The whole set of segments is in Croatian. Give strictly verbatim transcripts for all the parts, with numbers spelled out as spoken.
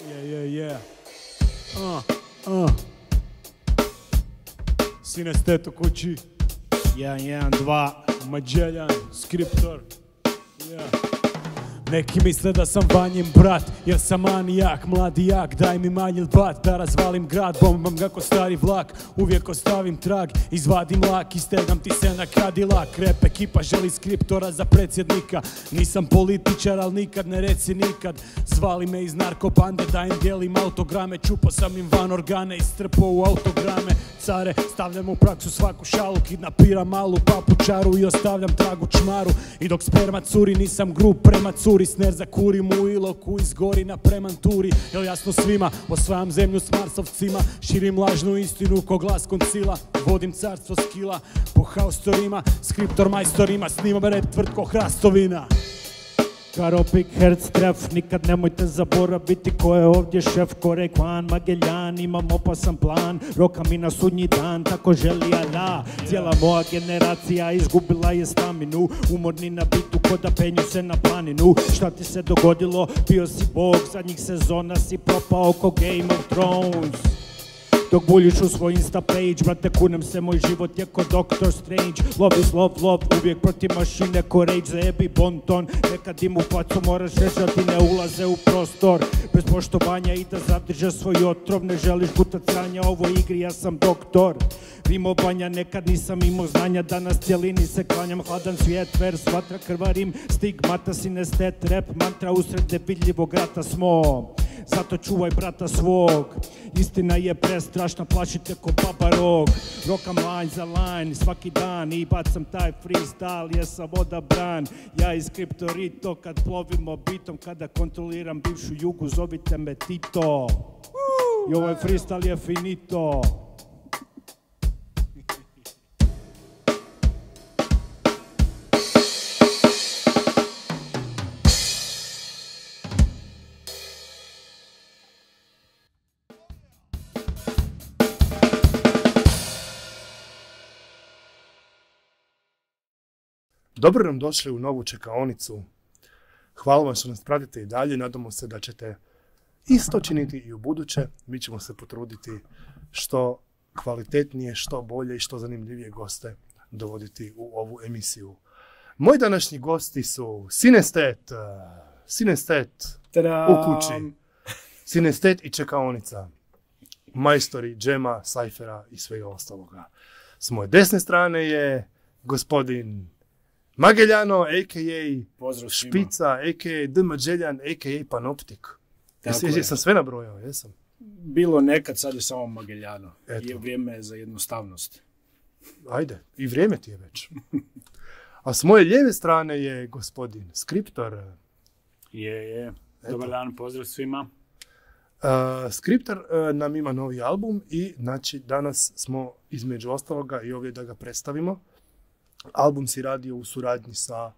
Yeah, yeah, yeah. Uh, uh. Sinesteto kući. jedan, jedan, dva. Mađeljan, skriptor. Yeah. Neki misle da sam Vanjin brat, jer sam manijak, mladi jak, daj mi manjil bat, da razvalim grad, bombam ga ko stari vlak, uvijek ostavim trag, izvadim lak, istegam ti se na kadilak, rep ekipa želi skriptora za predsjednika, nisam političar, al nikad ne reci nikad, zvali me iz narkopande, da im dijelim autograme, čupo sam im van organe, istrpo u autograme, care, stavljam u praksu svaku šalu, kidnapiram malu papučaru i ostavljam tragu čmaru, i dok sperma curi nisam grub prema curi, sner zakurim u iloku, izgori na premanturi, jel jasno svima, osvajam zemlju s marsovcima, širim lažnu istinu ko glas koncila, vodim carstvo skila, po haustorima, skriptor majstorima, snimam rap tvrtko Hrastovina. Karopik, herc, tref, nikad nemojte zaboraviti ko je ovdje šef, Kore, Kvan, Mageljan, imam opasan plan, roka mi na sudnji dan, tako želi Allah. Cijela moja generacija izgubila je staminu, umorni na bitu ko da penju se na planinu. Šta ti se dogodilo, bio si bog, zadnjih sezona si propao ko Game of Thrones. Dok buljiš u svoj Insta page, brate, kunem se, moj život je ko Doctor Strange. Love is love, love, uvijek protiv mašine ko rage, zajebi bonton. Nekad im u facu moraš šešati, ne ulaze u prostor. Bez poštovanja i da zadrže svoj otrov, ne želiš gutat sranja, ovoj igri ja sam doktor. Rimovanja, nekad nisam imao znanja, danas cijelini se klanjam, hladan svijet, vers, vatra, krvarim, stigmata, sinestet, rap, mantra, usred nevidljivog rata smo. Zato čuvaj brata svog, istina je prestrašna, plašite ko baba rog. Rokam line za line svaki dan i bacam taj freestyle, jesam odabran. Ja i skriptorito kad plovimo bitom, kada kontroliram bivšu jugu, zovite me Tito. I ovaj freestyle je finito. Dobro nam došli u novu čekaonicu. Hvala vam što nas pratite i dalje. Nadamo se da ćete isto činiti i u buduće. Mi ćemo se potruditi što kvalitetnije, što bolje i što zanimljivije goste dovoditi u ovu emisiju. Moji današnji gosti su Sinestet, Sinestet u kući, Sinestet i čekaonica, majstori džema, sajfera i svega ostaloga. S moje desne strane je gospodin Mageljano, a k a. Špica, a k a. D. Mađeljan, a k a. Panoptik. Jesi, je. Sam sve nabrojao, jesam? Bilo nekad, sad je samo Mageljano. Je vrijeme za jednostavnost. Ajde, i vrijeme ti je već. A s moje lijeve strane je gospodin Skriptor. Je, je. Dobar dan, pozdrav svima. Uh, Skriptor uh, nam ima novi album i znači danas smo između ostaloga i ovdje da ga predstavimo. Album si radio u suradnji sa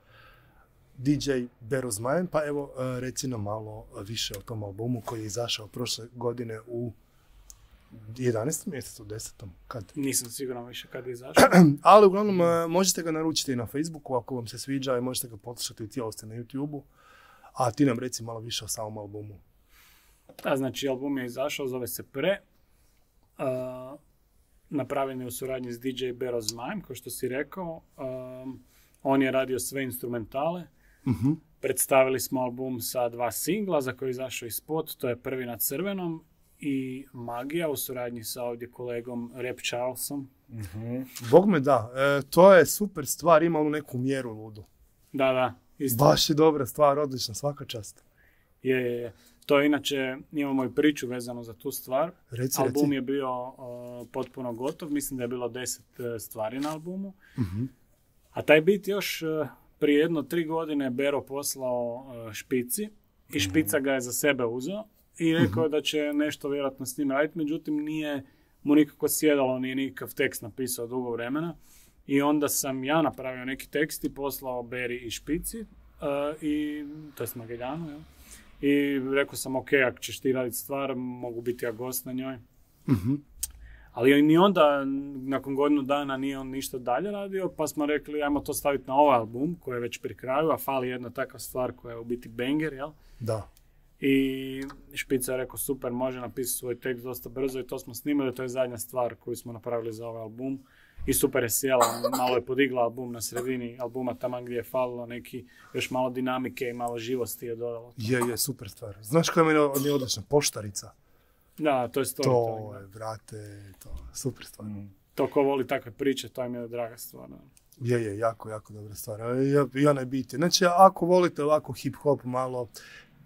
D J Bero Zmajem, pa evo reci nam malo više o tom albumu koji je izašao prošle godine u jedanaestom mjesecu, desetom Kad? Nisam siguran više kad je izašao. Ali uglavnom možete ga naručiti na Facebooku ako vam se sviđa i možete ga poslušati u cijelosti na YouTubeu. A ti nam reci malo više o samom albumu. Da, znači album je izašao, zove se Pre. Uh... Napravljen je u suradnji s D J Bero Zmajem, kao što si rekao. Um, on je radio sve instrumentale. Uh-huh. Predstavili smo album sa dva singla za koji je izašao i spot. To je Prvi na crvenom i Magija u suradnji sa ovdje kolegom Rap Charlesom. Uh-huh. Bog me da. E, to je super stvar, ima onu neku mjeru ludu. Da, da. Isto. Baš je dobra stvar, odlična, svaka čast. Je, je, je. To je inače, imamo i priču vezano za tu stvar. Reci, Album reci. je bio uh, potpuno gotov, mislim da je bilo deset uh, stvari na albumu. Uh-huh. A taj bit još uh, prije jedno tri godine Bero poslao uh, Špici i Špica ga je za sebe uzeo i rekao uh-huh. da će nešto vjerojatno s njim raditi, međutim nije mu nikako sjedalo, nije nikakav tekst napisao dugo vremena. I onda sam ja napravio neki tekst i poslao Beri i Špici, uh, i, to je s Mageljanu, jel? I rekao sam, ok, ako ćeš ti raditi stvar, mogu biti ja gost na njoj. Uh-huh. Ali ni onda, nakon godinu dana, nije on ništa dalje radio, pa smo rekli, ajmo to staviti na ovaj album, koji je već pri kraju, a fali jedna takva stvar koja je u biti banger, jel? Da. I Špica je rekao, super, može napisati svoj tekst dosta brzo i to smo snimili, to je zadnja stvar koju smo napravili za ovaj album. I super je sjela, malo je podigla album na sredini albuma, tamo gdje je falilo neki, još malo dinamike i malo živosti je dodalo. Je, je, super stvar. Znaš koja je meni odlična? Poštarica. Da, to je storytelling. To je, brate, to super stvar. Mm. To ko voli takve priče, to im je draga stvar. Da. Je, je, jako, jako dobra stvar. Ja, ja ne biti. Znači, ako volite ovako hip-hop malo uh,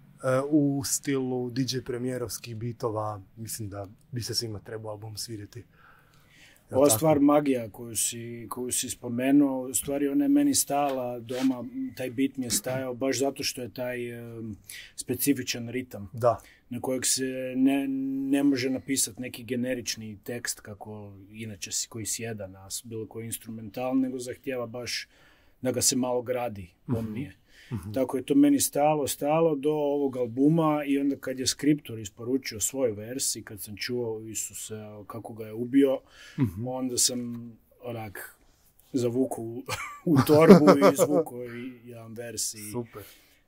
u stilu D J premijerovskih bitova, mislim da bi se svima trebao album svirati. Ova tako? Stvar magija koju si, koju si spomenuo, u stvari ona je meni stala doma, taj bit mi je stajao baš zato što je taj um, specifičan ritam. Da. Na kojeg se ne, ne može napisati neki generični tekst kako inače si koji sjeda na bilo koji instrumental, nego zahtijeva baš da ga se malo gradi pomnije. Mm-hmm. Tako je to meni stalo, stalo do ovog albuma i onda kad je Skriptor isporučio svoj vers i kad sam čuo Isuse kako ga je ubio, mm-hmm. onda sam onak zavukao u, u torbu i izvukao jedan vers. I, super.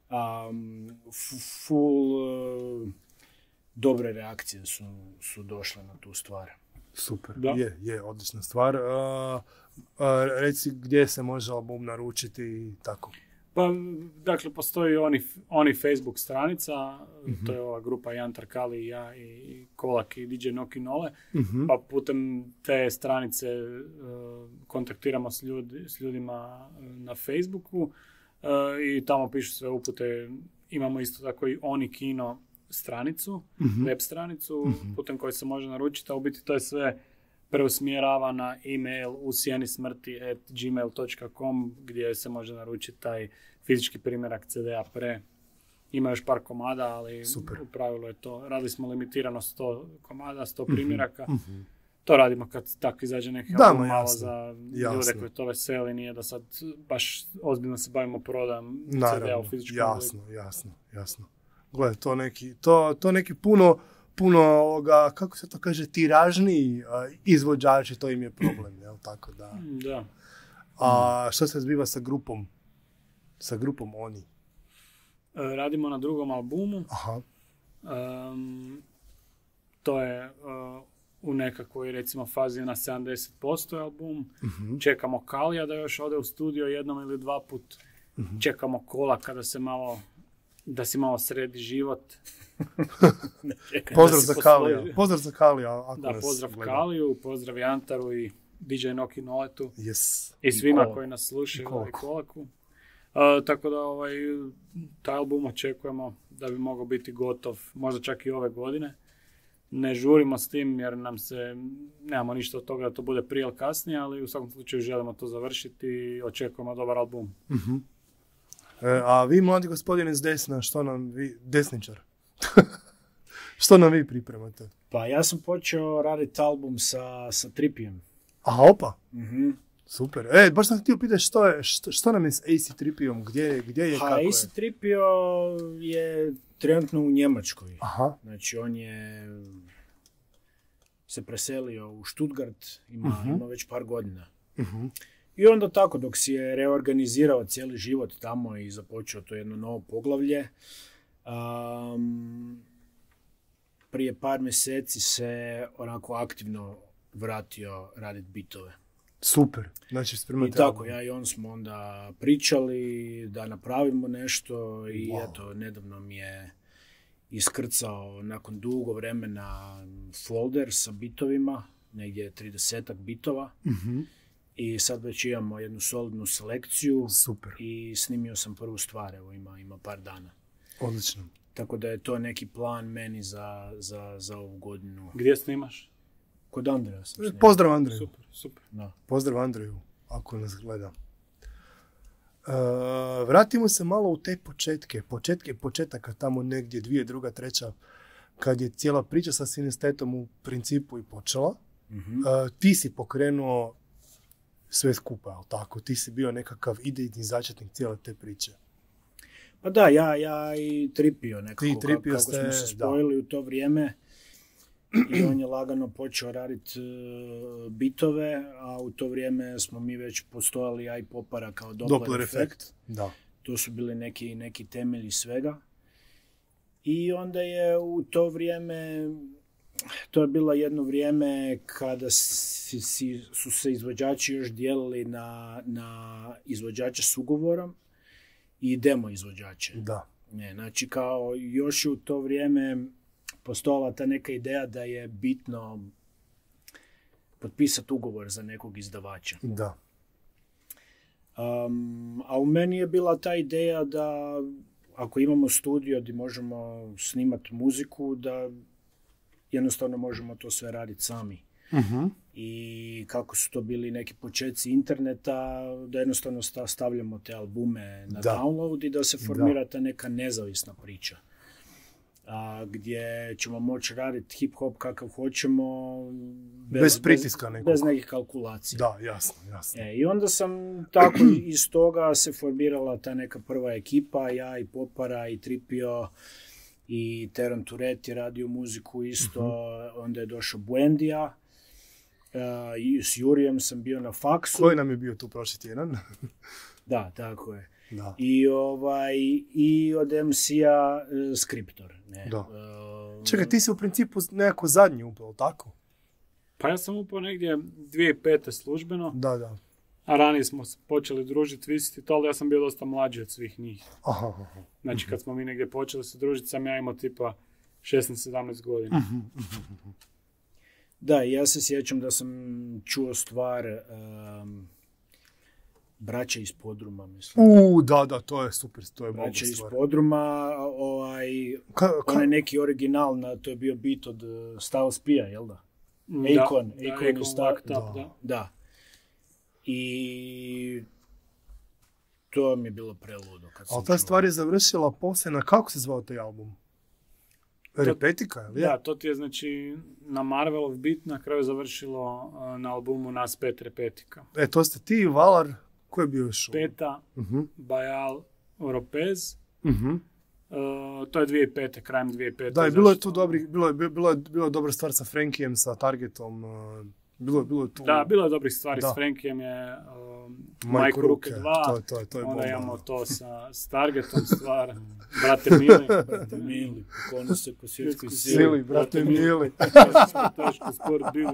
Um, full uh, dobre reakcije su, su došle na tu stvar. Super, da. je, je, odlična stvar. Uh, uh, reci gdje se može album naručiti i tako. Pa, dakle, postoji oni, oni Facebook stranica, mm-hmm. to je ova grupa Jan Tarkali, ja i Kolak i D J Noki Nole, mm-hmm. pa putem te stranice uh, kontaktiramo s, ljudi, s ljudima na Facebooku uh, i tamo pišu sve upute. Imamo isto tako i Oni Kino stranicu, mm-hmm. web stranicu, mm-hmm. putem koje se može naručiti, a u biti to je sve preusmjerava na e-mail u sjeni smrti at gmail dot com gdje se može naručiti taj fizički primjerak C D-a pre. Ima još par komada, ali super. U pravilu je to. Radili smo limitirano sto komada, sto primjeraka. Mm-hmm. To radimo kad tako izađe neki da, album malo jasno. za jasno. ljude koji to veseli, nije da sad baš ozbiljno se bavimo prodajom C D-a u fizičkom jasno, obliku. Jasno, jasno. Gle, to neki, to, to neki puno puno ovoga, kako se to kaže, tiražniji uh, izvođači, to im je problem, jel tako da. Da. A što se zbiva sa grupom? Sa grupom Oni? E, radimo na drugom albumu. Aha. Um, to je uh, u nekakvoj, recimo, fazi na sedamdeset posto album. Uh-huh. Čekamo Kalija da još ode u studio jednom ili dva put. Uh-huh. Čekamo Kola kada se malo, da si malo sredi život. Pozdrav za Kalija. Pozdrav za Kalija. Ako da, pozdrav gleda. Kaliju, pozdrav Jantaru i D J Noki Noletu. Yes. I svima I koji nas slušaju i, i Kolaku. Uh, tako da ovaj, taj album očekujemo da bi mogao biti gotov možda čak i ove godine. Ne žurimo s tim jer nam se, nemamo ništa od toga da to bude prije ili kasnije, ali u svakom slučaju želimo to završiti i očekujemo dobar album. Uh-huh. E, a vi, mladi gospodine s desna, što nam vi, desničar, što nam vi pripremate? Pa ja sam počeo raditi album sa, sa Tripijem. Aha, opa. Mm-hmm. Super. E, baš sam htio pitati što, je, što, što nam je s A C Tripijom, gdje, gdje je, ha, kako je? A C Tripio je trenutno u Njemačkoj. Aha. Znači on je se preselio u Stuttgart, ima, uh-huh. ima već par godina. Uh-huh. I onda tako, dok si je reorganizirao cijeli život tamo i započeo to jedno novo poglavlje, um, prije par mjeseci se onako aktivno vratio raditi bitove. Super, znači spremate. I tako, ja i on smo onda pričali da napravimo nešto i wow. eto, nedavno mi je iskrcao nakon dugo vremena folder sa bitovima, negdje tridesetak bitova. Mm-hmm. I sad već imamo jednu solidnu selekciju. Super. I snimio sam prvu stvar, evo ima, ima par dana. Odlično. Tako da je to neki plan meni za, za, za ovu godinu. Gdje snimaš? Kod Andreja sam snimao. Pozdrav Andreju. Super, super. Da. Pozdrav Andreju, ako nas gleda. Uh, vratimo se malo u te početke. Početke početaka tamo negdje dvije, druga, treća, kad je cijela priča sa Sinestetom u principu i počela. Mm-hmm. Uh, ti si pokrenuo sve skupa, ali tako? Ti si bio nekakav idejni začetnik cijele te priče. Pa da, ja, ja i Tripio nekako, Ti Tripio kako ste, smo se spojili da. U to vrijeme. I on je lagano počeo raditi uh, bitove, a u to vrijeme smo mi već postojali i popara kao Doppler, Doppler efekt. efekt. Da. To su bili neki, neki temelji svega. I onda je u to vrijeme, to je bilo jedno vrijeme kada si, si, su se izvođači još dijelili na, na izvođače s ugovorom i demo izvođače. Da. Ne, znači kao još u to vrijeme postojala ta neka ideja da je bitno potpisati ugovor za nekog izdavača. Da. Um, a u meni je bila ta ideja da ako imamo studio gdje možemo snimati muziku, da jednostavno možemo to sve raditi sami. Uh-huh. I kako su to bili neki početci interneta, da jednostavno stavljamo te albume na da. download i da se formira ta neka nezavisna priča. A, gdje ćemo moći raditi hip-hop kakav hoćemo, bez, bez pritiska bez, nekog. bez nekih kalkulacija. Da, jasno, jasno. E, I onda sam tako iz toga se formirala ta neka prva ekipa, ja i Popara i Tripio i Teran Turet je radio muziku isto, uh-huh. Onda je došao Buendija, uh, i s Jurijem sam bio na faksu. Koji nam je bio tu prošli tjedan? Da, tako je. Da. I, ovaj, i od em ce-a uh, Skriptor. Ne? Da. Uh, Čekaj, ti si u principu nekako zadnji upao, tako? Pa ja sam upao negdje dvije tisuće pete službeno, Da, da. a ranije smo se počeli družiti, visiti to, ali ja sam bio dosta mlađi od svih njih. Aha, aha. Znači kad smo mi negdje počeli se družiti, sam ja imao tipa šesnaest sedamnaest godina. Uh-huh. Da, ja se sjećam da sam čuo stvar um, Braća iz Podruma, mislim. U, da, da, to je super, to je Braća iz stvar. Podruma, ovaj, Ka, ka... onaj neki original, na, to je bio bit od uh, Styles P-a, jel da? Da, Akon, da, Akon iz tak, da, da. da. da. I to mi je bilo preludo. Kad sam Ali ta čuo. stvar je završila poslije na, kako se zvao taj album? Repetika, ili je? Da, to ti je znači na Marvelov bit na kraju završilo uh, na albumu Nas pet Repetika. E, to ste ti, Valar, ko je bio još? Peta, Uh-huh. Bajal, Oropez. Uh-huh. Uh, to je dvije tisuće pete, krajem dvije tisuće pete. Da, i bilo je zašto- tu dobri, bilo je, bilo je, bilo je dobra stvar sa Frankijem, sa Targetom, uh, bilo je, bilo je tu... Da, bilo je dobrih stvari. Da. S Frankijem je um, Majku Majku Ruke dva. To je, to je, to je Onda bomba. imamo to sa, s Targetom stvar. Brate Mili. Brate Mili, kako se po svjetskoj Sili, sili. brate Mili. Teško sport bili.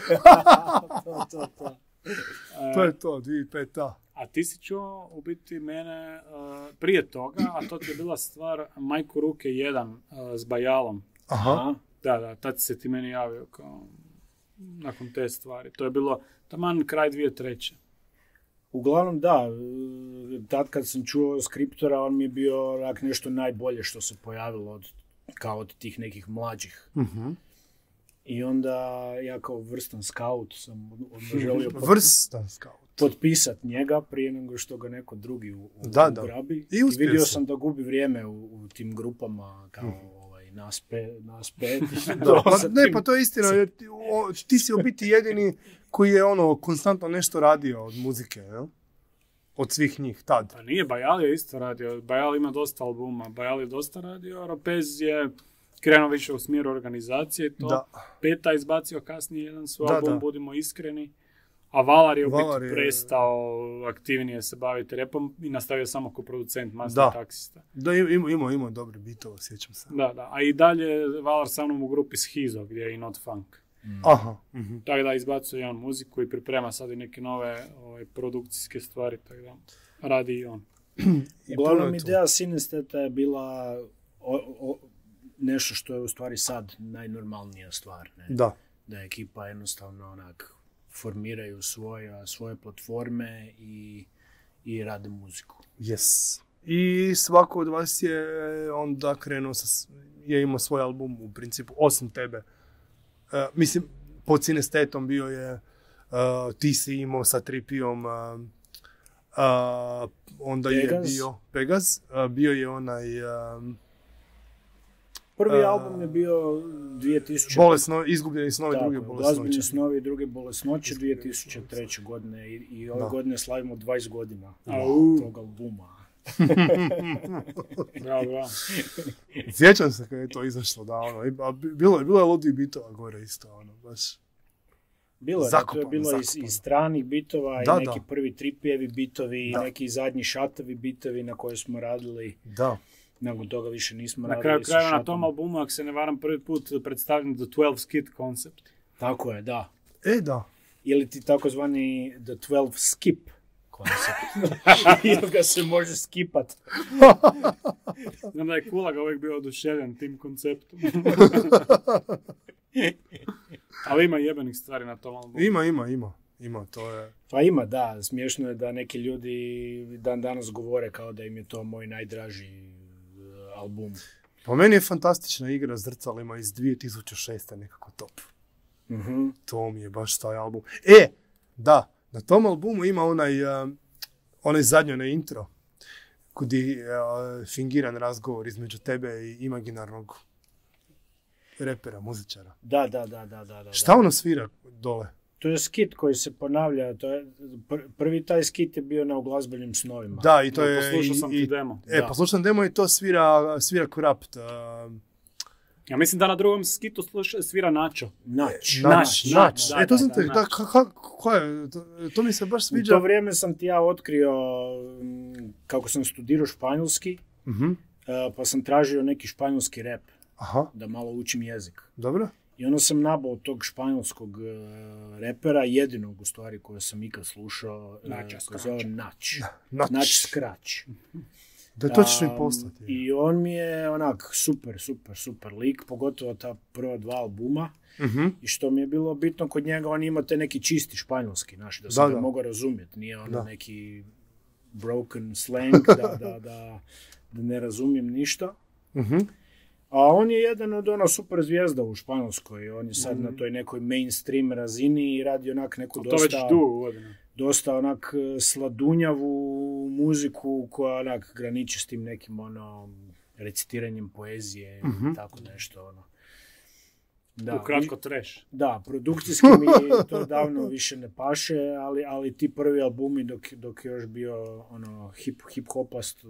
to, to, to. To je to, dvije tisuće peta. A ti si čuo u biti mene uh, prije toga, a to ti je bila stvar Majku Ruke jedan uh, s Bajalom. Aha. Aha. Da, da, tad si se ti meni javio kao nakon te stvari. To je bilo taman kraj dvije tisuće treće. Uglavnom da, tad kad sam čuo Skriptora, on mi je bio onak nešto najbolje što se pojavilo od, kao od tih nekih mlađih. Uh-huh. I onda ja kao vrstan scout sam odmah želio pot, Vrstan scout. potpisat njega prije nego što ga neko drugi u, u, Da, da. ugrabi. I I uspio vidio si. sam da gubi vrijeme u, u tim grupama kao ovaj, nas, pe, nas pet. Da, pa, Sa ne, tim- pa to je istina, jer ti, o, ti si u biti jedini koji je ono konstantno nešto radio od muzike, jel? Od svih njih, tad. Pa nije, Bajal je isto radio. Bajal ima dosta albuma. Bajal je dosta radio, a Ropez je krenuo više u smjeru organizacije. i To Da. Peta izbacio kasnije jedan svoj Da, album, da. budimo iskreni. A Valar je u Valar biti je- prestao aktivnije se baviti repom i nastavio samo kao producent Master Da. Taksista. Da, ima, ima, ima dobre bitova, sjećam se. Da, da. A i dalje Valar sa mnom u grupi Schizo, gdje je i Not Funk. Aha. Mhm. Tako da izbacuje on muziku i priprema sad i neke nove ovaj, produkcijske stvari, tako da radi i on. I puno Uglavnom, je tu. ideja Sinesteta je bila o, o, nešto što je u stvari sad najnormalnija stvar. Ne? Da. Da ekipa jednostavno onak formiraju svoje, svoje platforme i, i rade muziku. Yes. I svako od vas je onda krenuo sa, s- je imao svoj album u principu, osim tebe. Uh, mislim, pod Sinestetom bio je, uh, ti si imao sa Tripijom, uh, uh, onda je Pegaz. bio Pegaz, uh, bio je onaj um, Prvi A- album je bio dvije tisuće bolesno, izgubljeni snovi, Tako, druge Glazbeni bolesnoće. snovi i druge bolesnoće dvije tisuće treće. godine i, i ove Da. godine slavimo dvadeset godina Au. tog albuma. Bravo, bravo. Sjećam se kad je to izašlo, da, ono, i- a bi- bilo je, bilo je ludih bitova gore isto, ono, baš. Bilo je, da, to je Zakopano, bilo iz, zakopano. iz stranih bitova Da, i neki da. prvi Tripijevi bitovi i Da. neki zadnji Šatovi bitovi na koje smo radili. Da. Nakon toga više nismo Na radili kraju sa krajeva na Šatom. tom albumu, ako se ne varam, prvi put predstavljen The twelve Skit koncept. Tako je, da. E, da. Ili ti takozvani The twelve Skip koncept. Jer ga se može skipat. Znam da je Kulaga uvijek bio oduševljen tim konceptom. Ali ima jebenih stvari na tom albumu. Ima, ima, ima. Ima, to je... Pa ima, da. Smiješno je da neki ljudi dan danas govore kao da im je to moj najdraži uh, album. Po meni je fantastična igra s zrcalima iz dvije tisuće šeste nekako top. Mhm. To mi je baš taj album. E, da, na tom albumu ima onaj, uh, onaj zadnji, onaj intro, kudi uh, fingiran razgovor između tebe i imaginarnog repera, muzičara. Da, da, da, da, da, da. Šta ono svira dole? To je skit koji se ponavlja. To je, pr- prvi taj skit je bio na Uglazbenim snovima. Da, i to Da, je... poslušao sam i, ti i, demo. E, Da. poslušam demo i to svira, svira Corrupt. Uh, Ja mislim da na drugom skitu sluša, svira Nacho. Nač. Nač, da, Nač. da, E, to da, sam da, te, Nač. da, ka, ka, ko je, to, to mi se baš U sviđa. to vrijeme sam ti ja otkrio, mm, kako sam studirao španjolski, Mhm. uh, pa sam tražio neki španjolski rap, Aha, da malo učim jezik. dobro. I onda sam nabao tog španjolskog uh, repera, jedinog u stvari koje sam ikad slušao, uh, Nacha koji se zove Nač. Nač. Nač Skrač. Da, to ćeš mi Um, poslati. I on mi je onak super, super, super lik, pogotovo ta prva dva albuma. Mhm. I što mi je bilo bitno kod njega, on ima te neki čisti španjolski, znaš, da sam Da, ga da. mogao razumjeti. Nije ono Da. neki broken slang, da, da, da, da ne razumijem ništa. Mhm. A on je jedan od ono super zvijezda u Španjolskoj. On je sad na toj nekoj mainstream razini i radi onak neku To već dosta, dugo godina. dosta onak sladunjavu muziku koja onak graniči s tim nekim ono recitiranjem poezije i tako nešto ono. Da, Ukratko trash. da, produkcijski mi to davno više ne paše, ali, ali ti prvi albumi dok, dok je još bio ono hip, hip-hopast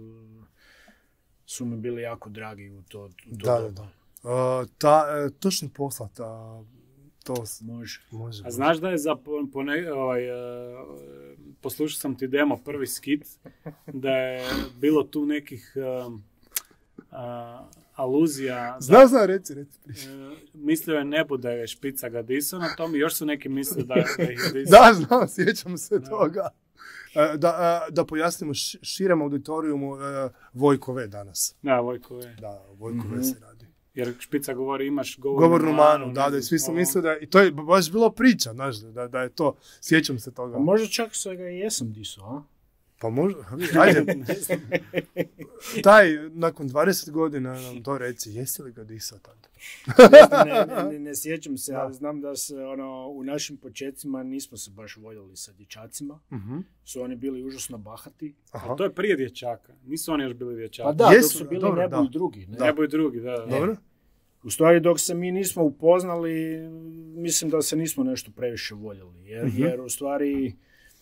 su mi bili jako dragi u to, u to Da, da, doba. da. Uh, ta, e, točno poslat, a, to s- Može. može. A znaš da je za po, po ne, ovaj, e, poslušao sam ti demo, prvi skit, da je bilo tu nekih um, a, aluzija. Da, Zna, zna, reci, reci. priši. e, mislio je Nebo da je Špica ga disao na tom i još su neki mislili da, da ih je disao. Da, znam, sjećam se toga. E, Da, e, da pojasnimo š- širem auditorijumu e, Vojko V danas. Da, Vojko je. Da, Vojko V se radi. Jer Špica govori imaš govornu, Govornu manu, da, ne da, znam, svi su ovo. mislili da, i to je baš bilo priča, znaš, da, da je to, sjećam se toga. A možda čak se ga i jesam diso, a? Pa možda, ajde, Ne znam. taj, nakon dvadeset godina nam to reci, jesi li ga disao tad? ne, ne, ne, ne sjećam se, ali znam da se ono, u našim početcima nismo se baš voljeli sa dječacima. Mhm. Su oni bili užasno bahati. Aha. A to je prije dječaka. Nisu oni još bili dječaki. Pa da, Jesu, dok su bili dobro, Nebo da. i drugi. Ne? Nebo i drugi, da. da. Dobro? U stvari, dok se mi nismo upoznali, mislim da se nismo nešto previše voljeli. Jer, Mhm. jer u stvari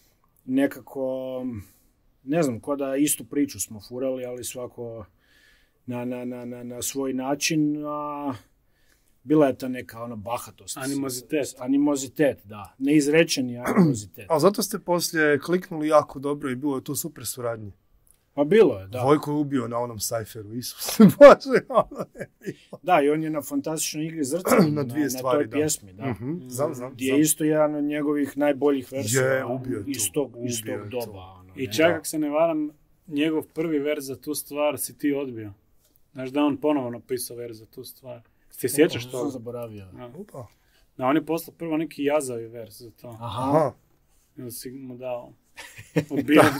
nekako, ne znam, ko da istu priču smo furali, ali svako na, na, na, na, na svoj način. A bila je ta neka ona bahatost. Animozitet. Animozitet, da. Neizrečeni animozitet. Ali zato ste poslije kliknuli jako dobro i bilo je tu super suradnje. Pa bilo je, da. Vojko je ubio na onom sajferu, Isus. Bože, ono je bilo. Da, i on je na fantastičnoj igri zrcali Na na, dvije na stvari, toj da. pjesmi, da. Mhm, znam, znam, Gdje je znam. isto jedan od njegovih najboljih verzija Je, ubio je to, iz tog, iz ubio tog je to. doba. Ono, I ne. čak ako se ne varam, njegov prvi vers za tu stvar si ti odbio. Znaš da je on ponovo napisao vers za tu stvar. Ti sjećaš Sam toga? zaboravio. Da. Opa. Da, on je poslao prvo neki jazavi vers za to. Aha. Aha. I onda si mu dao odbijenicu.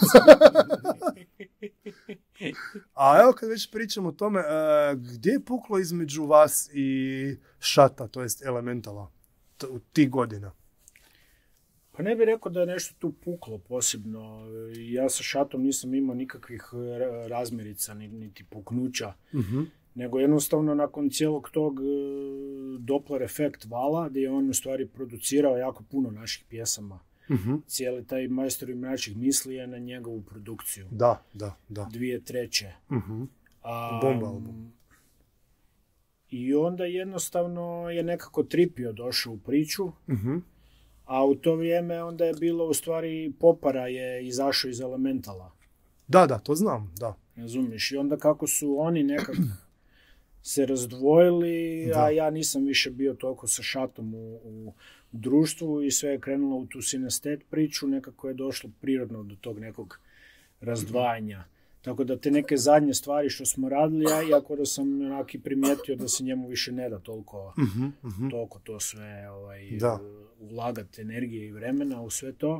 A evo kad već pričamo o tome, e, gdje je puklo između vas i Šata, to jest Elementala, t- u tih godina? Pa ne bih rekao da je nešto tu puklo posebno. Ja sa Šatom nisam imao nikakvih ra- razmirica, ni- niti puknuća. Mhm. Nego jednostavno nakon cijelog tog e, Doppler efekt vala, gdje je on u stvari producirao jako puno naših pjesama. Mhm. Cijeli taj majstor i mračih misli je na njegovu produkciju. Da, da, da. Dvije treće. Mhm. A, Bomba album. I onda jednostavno je nekako Tripio došao u priču, Mhm. a u to vrijeme onda je bilo u stvari Popara je izašao iz Elementala. Da, da, to znam, da. razumiješ? I onda kako su oni nekako se razdvojili, Da. a ja nisam više bio toliko sa Šatom u, u, u društvu i sve je krenulo u tu sinestet priču, nekako je došlo prirodno do tog nekog razdvajanja. Tako da te neke zadnje stvari što smo radili, ja iako da sam onak i primijetio da se njemu više ne da toliko, Mhm, mhm. toliko to sve ovaj, Da. ulagati energije i vremena u sve to.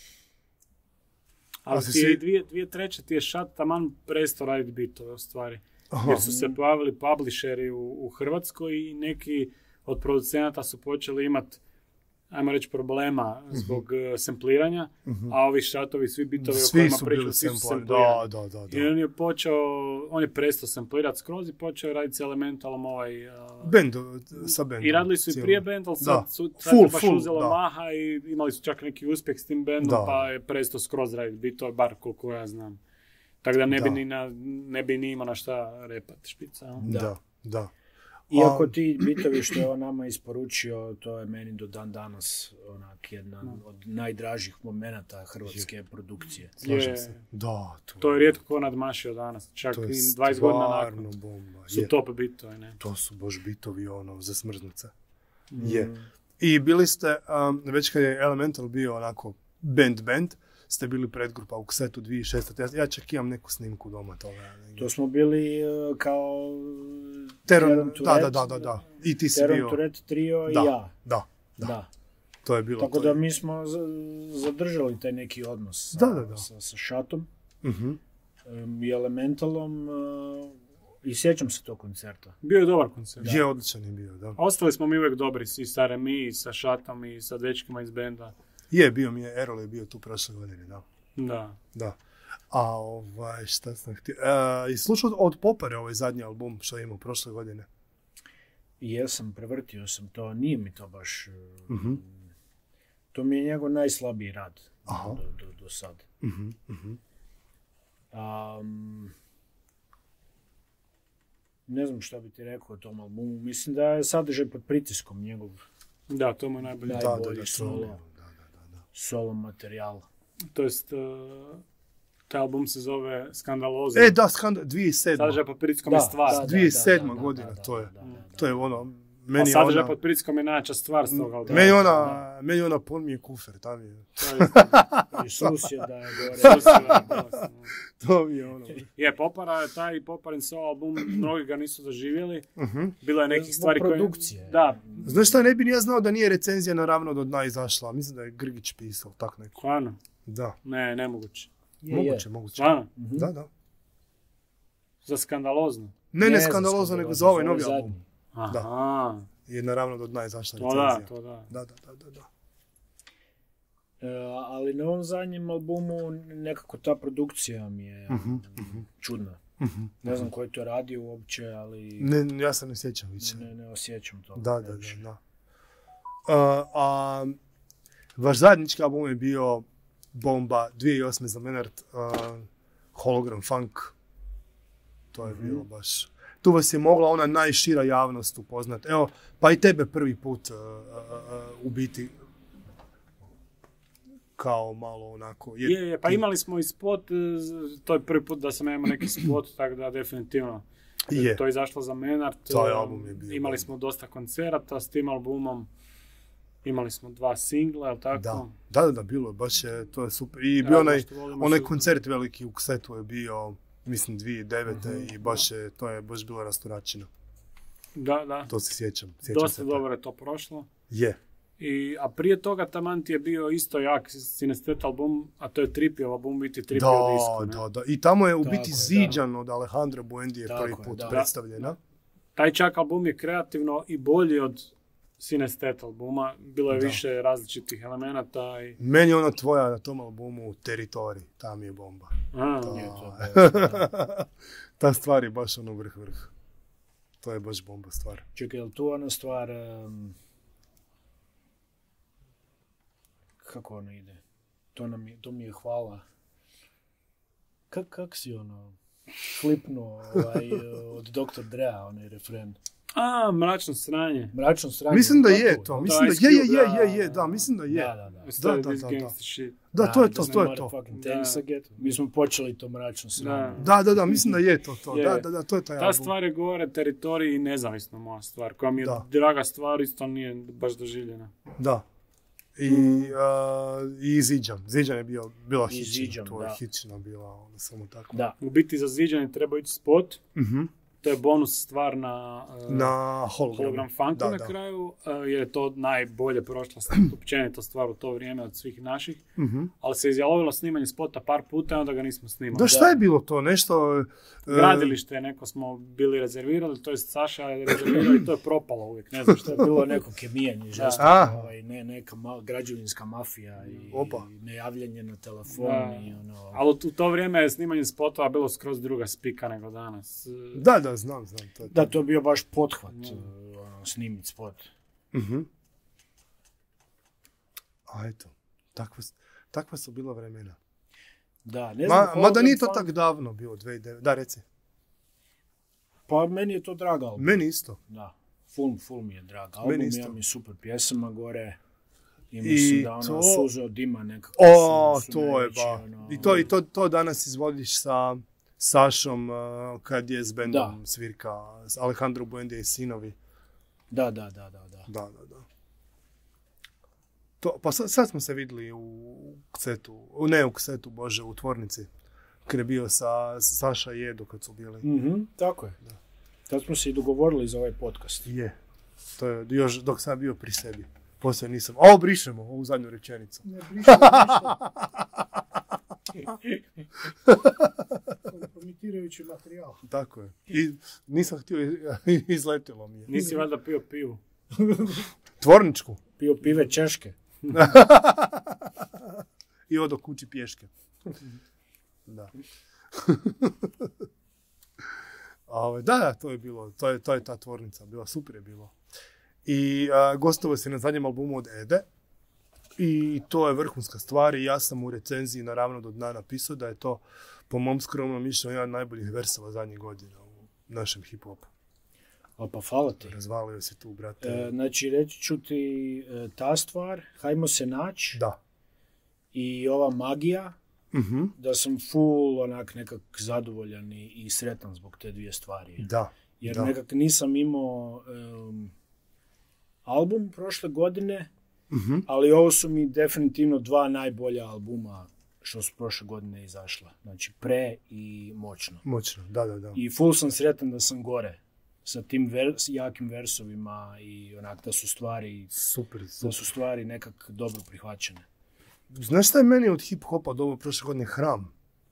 Ali A si ti je si- dvije, dvije treće ti je Šat taman prestao raditi bitove u stvari. Aha. Jer su se pojavili publisheri u, u Hrvatskoj i neki od producenata su počeli imati, ajmo reći, problema zbog uh, sampliranja, a ovi Šatovi, svi bitovi o Svi kojima su pričaju, bili svi su samplari. samplirani. Da, da, da. I da. on je počeo, on je prestao samplirati skroz i počeo raditi s Elementalom ovaj... Uh, Band, sa bandom. I radili su i cijelom. prije band, ali Da. sad, su, sad Full, je baš full, uzelo da. maha i imali su čak neki uspjeh s tim bandom, Da. pa je prestao skroz raditi bitove, bar koliko ja znam. Tako da ne bi Da. ni, na, ne bi ni imao na šta repat špica. jel? Da, da. da. Iako A- ti bitovi što je on nama isporučio, to je meni do dan danas onak jedan od najdražih momenata hrvatske produkcije. Slažem Je. se. Da, to, To je rijetko ko nadmašio danas, čak to je i dvadeset godina stvarno nakon bomba. su Je. top bitove, ne? To su baš bitovi, ono, za smrznuce. Mm. Je. I bili ste, um, već kad je Elemental bio onako band band, ste bili predgrupa u Ksetu dvije tisuće šeste. Ja, ja čak imam neku snimku doma toga. To smo bili uh, kao Teron, Teron da, Tourette, da, da, da, da. I ti si Teron bio. Tourette trio i Da, ja. da, Da. da. To je bilo. Tako to da je- mi smo z- zadržali taj neki odnos sa, Da, da, da. sa, sa Šatom Mhm. um, i Elementalom uh, i sjećam se tog koncerta. Bio je dobar koncert. Je, odličan je bio, da. Ostali smo mi uvijek dobri, i sa Remi, i sa Šatom, i sa dečkima iz benda. Je, bio mi je, Erol je bio tu prošle godine, da. Da. Da. A ovaj, šta sam htio... E, i slušao od Popare ovaj zadnji album što je imao prošle godine. I jesam, prevrtio sam to, nije mi to baš... uh, Mhm. To mi je njegov najslabiji rad Aha. do, do, do sad. Mhm, mhm. Um, ne znam šta bi ti rekao o tom albumu. Mislim da je sadržaj pod pritiskom njegov Da, to mu je najbolje. Da. Da, da, Najbolji da, to solo. je- da, da, da, da. solo materijal. To jest, uh, taj album se zove Skandaloza. E, da, skandal, dvije tisuće sedma. Sadržaj pod pritiskom je stvar. dvije tisuće sedma godina, to je. da, da, da. To je ono, A meni je sadržaj ona... pod pritiskom je najjača stvar s toga albuma. Meni ona, meni ona pun mi je kufer, tam je. To je- I susjeda je gore. Susjeda, bolesno. To mi je ono. Je, Popara je taj Poparin solo album, mnogi ga nisu doživjeli. Mhm. Bilo je nekih Zbog stvari koje... produkcije. Da, Znaš šta, ne bi ni ja znao da nije recenzija naravno do dna izašla. Mislim da je Grgić pisao, tak neko. stvarno. Da, Ne, nemoguće. Je, moguće, je. moguće. Stvarno, Da, da. za Skandalozno. Ne, ne, Ne, skandalozno, za nego Skandalozno, za ovaj za novi ovaj album. zadnji. Aha, Je naravno do dna izašla to recenzija. da, to da. Da, da, da, da, da. E, ali na ovom zadnjem albumu nekako ta produkcija mi je Mhm, mhm, čudna. mhm. Ne znam ko je to radio uopće, ali Ne, ja se ne sjećam više. ne, ne osjećam to. Da, da, da, previše. da. A, a vaš zajednički album je bio bomba dvije tisuće osme za Menard, a, Hologram Funk. To je bilo baš... Tu vas je mogla ona najšira javnost upoznat. Evo, pa i tebe prvi put a, a, a, u biti kao malo onako... jer Je, je, pa ti- imali smo i spot, e, z- to je prvi put da sam ja imao neki spot, tako da definitivno. Je. To je izašlo za Menard. Taj e, album je bio Imali bomba. smo dosta koncerata s tim albumom. Imali smo dva singla, jel tako? Da, da, da, da, bilo je, baš je, to je super. I Da, bio onaj, baš to volimo onaj super. koncert veliki u Ksetu je bio, mislim, dvije tisuće devete Mhm. i baš je, to je baš bila rasturačina. Da, da. To se sjećam. sjećam Dosta se dobro je to prošlo. Je. I, a prije toga taman ti je bio isto jak Synesthete album, a to je Tripijev album, biti Tripijev disco. Da, ne? da, da. I tamo je u Tako biti je, da. Ziđan od Alejandra Buendije Tako prvi je, put da. predstavljena. Taj čak album je kreativno i bolji od Synesthete albuma. Bilo je Da. više različitih elemenata i... Meni je ona tvoja na tom albumu Teritorij, tam je bomba. A, To- Je to, da. Ta stvar je baš ono vrh vrh. To je baš bomba stvar. Čekaj, je li tu ona stvar... em, kako ono ide? To, nam je, to mi je hvala. Kak, kak si ono flipnuo ovaj, od doktor Drea, onaj refren? A, mračno sranje. Mračno sranje. Mislim da je Kako? to, Da, mislim da Ice je, je, Cube, je, da. je, je, da, mislim da je. Da, da, da. Da, da, This da, da. gangster shit. Da, to je to, doesn't to je matter to. fucking Da. things I get. Mi smo počeli to mračno sranje. Da. Da, da, da, mislim da je to, to. Je. Da, da, da, to je taj Ta album. stvar je gore teritorij i nezavisno moja stvar, koja mi je Da. draga stvar, isto nije baš doživljena. Da. I, uh, i Ziđan. Ziđan je bio, bila I hitčina, Ziđan, to je da. hitčina bila, ono, samo tako. Da. U biti za ziđanje treba ići spot, Mhm. to je bonus stvar na, uh, Na hologram. hologram funku Da, na da. kraju, uh, jer je to najbolje prošla općenito stvar u to vrijeme od svih naših, Mhm. ali se izjalovilo snimanje spota par puta i onda ga nismo snimali. Da, šta je bilo to? Nešto... uh, Gradilište je neko smo bili rezervirali, to je Saša je rezervirao i to je propalo uvijek, ne znam šta To je je bilo. bilo neko kemijanje, žesto, A. ovaj, ne, neka ma, građevinska mafija i, Opa. i nejavljanje na telefon Da. i ono... Ali u to vrijeme je snimanje spotova bilo skroz druga spika nego danas. Da, da, znam, znam. To je to. Da, to je bio baš pothvat, Da. uh, ono, snimit spot. Mhm. A eto, takva, s- takva su bila vremena. Da, ne znam, Ma, mada hologram nije to funk- tak davno bilo, dvije tisuće devet. Da, reci. Pa meni je to drag album. Meni isto. Da, full, full mi je drag album, Meni isto. ima mi super pjesama gore. I I mislim da ono, to- suze od dima nekako O, su, su to je najveće, ba. ono- I, to, i to, to danas izvodiš sa Sašom, uh, kad je s bendom Da. svirka, s Alejandro Buendija i sinovi. Da, da, da, da, da. Da, da, da. To, pa sad, sad smo se vidjeli u ksetu, u, ne u ksetu, bože, u tvornici. Kad je bio sa Saša i Edo kad su bili. Mhm, tako je. Da. Tad smo se i dogovorili za ovaj podcast. Je. To je još dok sam bio pri sebi. Poslije nisam. A ovo brišemo, ovu zadnju rečenicu. Ne brišemo kompromitirajući materijal. Tako je. I nisam htio, izletilo mi je. Nisi valjda pio pivu. Tvorničku. Pio pive češke. I odo kući pješke. Da. A, ovaj, da, da, to je bilo, to je, to je ta tvornica, bila super je bilo. I a, gostovao si na zadnjem albumu od Ede i to je vrhunska stvar i ja sam u recenziji na Ravno do dna napisao da je to po mom skromnom mišljenju jedan od najboljih versova zadnjih godina u našem hip-hopu. A pa hvala ti. Razvalio si tu, brate. E, znači, reći ću ti e, ta stvar, hajmo se naći Da. i ova magija, Mhm. da sam full onak nekak zadovoljan i, i sretan zbog te dvije stvari. Da. Jer da. nekak nisam imao em, album prošle godine, Mhm. ali ovo su mi definitivno dva najbolja albuma što su prošle godine izašla. Znači, Pre i Moćno. Moćno, da, da, da. I full sam sretan da sam gore sa tim ver- s jakim versovima i onak da su stvari, Super, da super. su stvari nekak dobro prihvaćene. Znaš šta je meni od hip-hopa dobro prošle godine? Hram.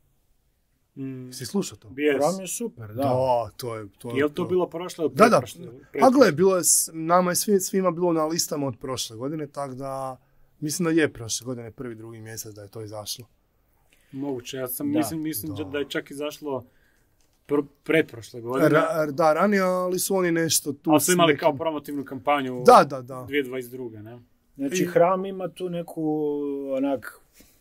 Mm. Si slušao to? Bijes. Ram je super, da. Da, to je... To je Je li to bilo prošle ili Da, da. pretprošle? A gle, bilo je, s- nama je svi, svima bilo na listama od prošle godine, tako da mislim da je prošle godine prvi, drugi mjesec da je to izašlo. Moguće, ja sam Da. mislim, mislim Da. da je čak izašlo pr- pretprošle godine. Ra, da, ranije, ali su oni nešto tu... Ali su s imali nekim- kao promotivnu kampanju Da, da, da. dvije tisuće dvadeset druge. ne? Znači, I- Hram ima tu neku onak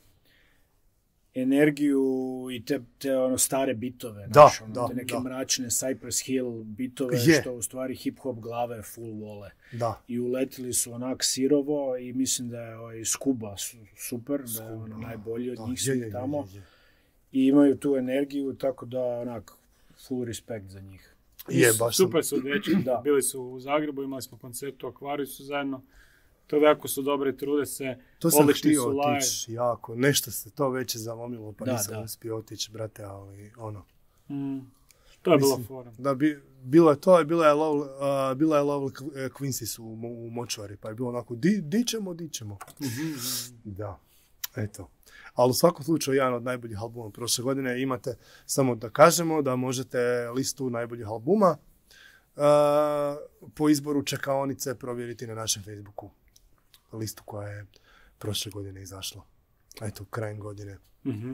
energiju i te, te ono stare bitove, Da, znaš, ono, da, te neke da. mračne Cypress Hill bitove, Je. što u stvari hip-hop glave full vole. Da. I uletili su onak sirovo i mislim da je ovaj Skuba su, super, da je ono najbolji od Da, njih je, svih je, je, tamo. je, je. I imaju tu energiju, tako da onak full respekt za njih. Je, baš sam- Super su dečki, Da. bili su u Zagrebu, imali smo koncert u Akvariju su zajedno. To da jako su dobre, trude se, To sam odlični htio su live. otići jako. Nešto se to već je zalomilo, pa Da, nisam da. uspio otići, brate, ali ono... Mm. To je bilo Mislim, fora. Da, bi, bilo je to, bila je Lovely, uh, bila je Lovely Quincy su u, mo- u močvari, pa je bilo onako, di, di ćemo, di ćemo. Da, eto. Ali u svakom slučaju, jedan od najboljih albuma prošle godine imate, samo da kažemo, da možete listu najboljih albuma uh, po izboru čekaonice provjeriti na našem Facebooku. Listu koja je prošle godine izašla. Eto, krajem godine. Mhm.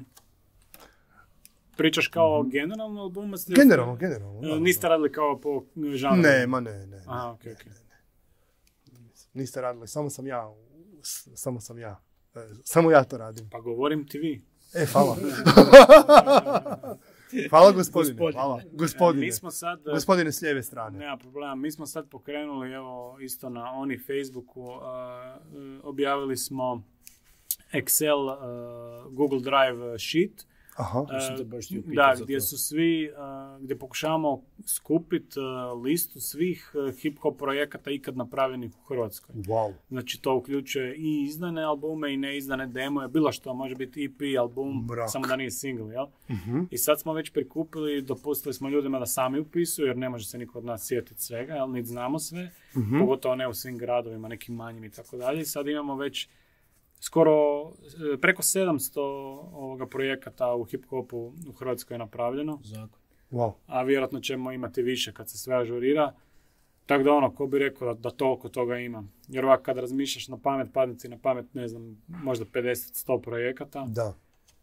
Pričaš kao generalno albuma? ste- Generalno, generalno. E, da, Niste da. radili kao po žanru? Ne, ma ne, ne. ne. Aha, okej, okej. Niste radili, samo sam ja, s- samo sam ja, e, samo ja to radim. Pa govorim ti vi. E, hvala. Hvala gospodine. Gospodine. Hvala. Gospodine. Mi smo sad, Gospodine s lijeve strane. nema problema, mi smo sad pokrenuli, evo, isto na oni Facebooku, uh, objavili smo Excel, uh, Google Drive sheet, Aha. sam te baš htio pitati da, za gdje to. su svi, uh, gdje pokušavamo skupiti uh, listu svih uh, hip-hop projekata ikad napravljenih u Hrvatskoj. Wow. Znači to uključuje i izdane albume i neizdane demoje, bilo što, može biti E P, album, Mrak. samo da nije single, jel? Mhm. I sad smo već prikupili, dopustili smo ljudima da sami upisuju, jer ne može se niko od nas sjetiti svega, jel? Niti znamo sve, Mhm. pogotovo ne u svim gradovima, nekim manjim i tako dalje. I sad imamo već skoro e, preko sedamsto ovoga projekata u hip-hopu u Hrvatskoj je napravljeno, Zakon. Wow. a vjerojatno ćemo imati više kad se sve ažurira. Tako da ono, ko bi rekao da, da toliko toga ima. Jer ovako kad razmišljaš na pamet, padne ti na pamet, ne znam, možda pedeset do sto projekata, Da.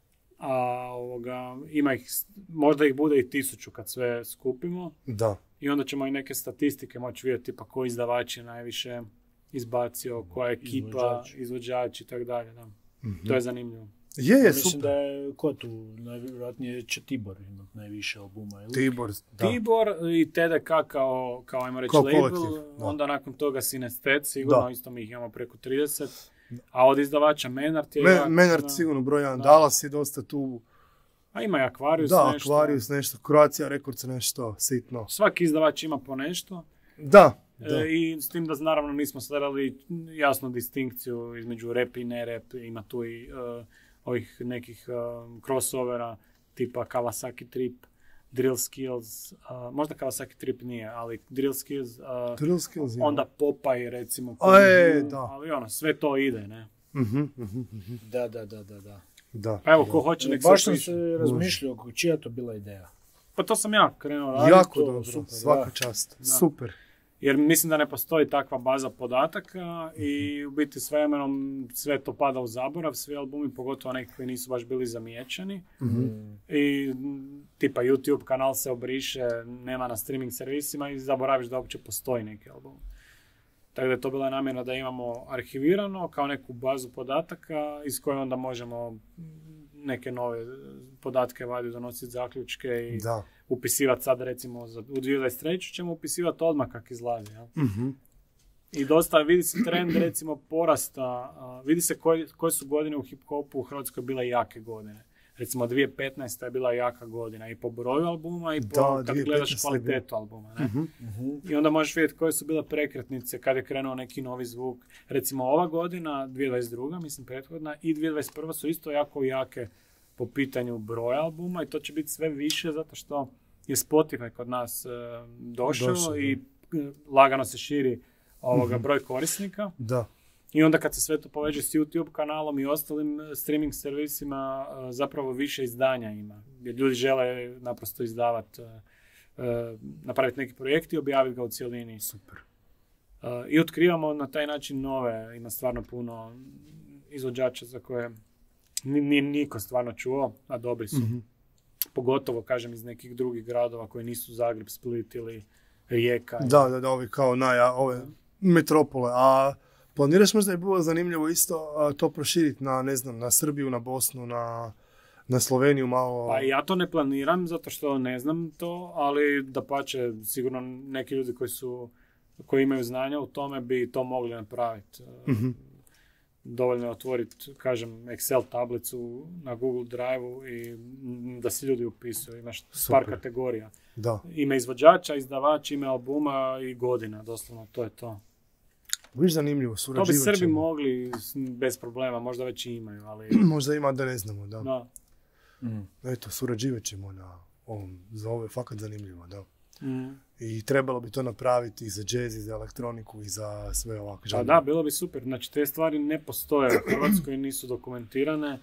a ovoga, ima ih, možda ih bude i tisuću kad sve skupimo. Da. I onda ćemo i neke statistike moći vidjeti, pa koji izdavač je najviše izbacio, koja ekipa, Izvođač. izvođač i tako dalje. Da. Mhm. To je zanimljivo. Je, je, Mislim super. da je, ko tu, najvjerojatnije će Tibor imat najviše albuma, ili? Tibor, da. Tibor i T D K kao, kao ajmo reći, Kao label, kolektiv, da. onda nakon toga Synestet, sigurno, Da. isto mi ih imamo preko trideset, a od izdavača Menart je... Me, jak, Menard da. sigurno broj jedan. Da. Dallas je dosta tu. A ima i Aquarius Da, nešto. Aquarius nešto. Croatia Records nešto sitno. Svaki izdavač ima po nešto. Da. Da. E, I s tim da naravno nismo stvarali jasnu distinkciju između rap i ne rap, ima tu i e, ovih nekih e, crossovera tipa Kawasaki Trip, Drill Skills, a, možda Kawasaki Trip nije, ali Drill Skills, a, Drill Skills ima. onda Popeye recimo, A, e, Kung Fu, da. ali ono, sve to ide, ne. Mhm, mhm, mhm. Da, da, da, da, da. Da. Pa evo, ko hoće nek se Baš sam upiše. se razmišljao, čija je to bila ideja? Pa to sam ja krenuo raditi. Jako to, dobro. super, Svaka da. čast. Da. Super. Jer mislim da ne postoji takva baza podataka i u biti s vremenom sve to pada u zaborav, svi albumi, pogotovo neki koji nisu baš bili zamijećeni. Mm. I m, tipa YouTube kanal se obriše, nema na streaming servisima i zaboraviš da uopće postoji neki album. Tako da je to bila namjera da imamo arhivirano kao neku bazu podataka iz koje onda možemo neke nove podatke vaditi, donositi zaključke i Da. upisivati sad recimo za, u dvije tisuće dvadeset treću ćemo upisivati odmah kak izlazi. Jel? Mhm. I dosta vidi se trend recimo porasta, a, vidi se koje, koje su godine u hip-hopu u Hrvatskoj bile jake godine. Recimo dvije tisuće petnaesta je bila jaka godina i po broju albuma i po, Da, kad dvije tisuće gledaš petnaesta je kvalitetu albuma. Ne? Mhm. I onda možeš vidjeti koje su bile prekretnice kad je krenuo neki novi zvuk. Recimo ova godina, dvije tisuće dvadeset druga, mislim prethodna, i dvije tisuće dvadeset prva su isto jako jake po pitanju broja albuma i to će biti sve više zato što je Spotify kod nas e, došao, Došao, i e, lagano se širi ovoga broj korisnika. Da. I onda kad se sve to poveže s YouTube kanalom i ostalim e, streaming servisima, e, zapravo više izdanja ima. Jer ljudi žele naprosto izdavati, e, e, napraviti neki projekt i objaviti ga u cjelini. Super. E, I otkrivamo na taj način nove, ima stvarno puno izvođača za koje ni, ni, niko stvarno čuo, a dobri su. Mhm. Pogotovo, kažem, iz nekih drugih gradova koji nisu Zagreb, Split ili Rijeka. Da, da, da, ovi kao naj, ove metropole. A planiraš možda je bilo zanimljivo isto a, to proširiti na, ne znam, na Srbiju, na Bosnu, na, na Sloveniju malo? Pa ja to ne planiram zato što ne znam to, ali dapače, sigurno neki ljudi koji su koji imaju znanja u tome bi to mogli napraviti. Mhm. Dovoljno je otvoriti, kažem, Excel tablicu na Google Drive-u i mm, da se ljudi upisuju. Imaš par Super. kategorija. Da. Ime izvođača, izdavač, ime albuma i godina, doslovno, to je to. Viš zanimljivo, To bi surađivat Srbi ćemo. mogli s- bez problema, možda već i imaju, ali... Možda ima da ne znamo, da. da. Mm. Eto, surađivat ćemo na ovom, za ovo je fakat zanimljivo, da. Mm. I trebalo bi to napraviti i za jazz, i za elektroniku, i za sve ovako. Pa žanrove. da, bilo bi super. Znači, te stvari ne postoje u Hrvatskoj, nisu dokumentirane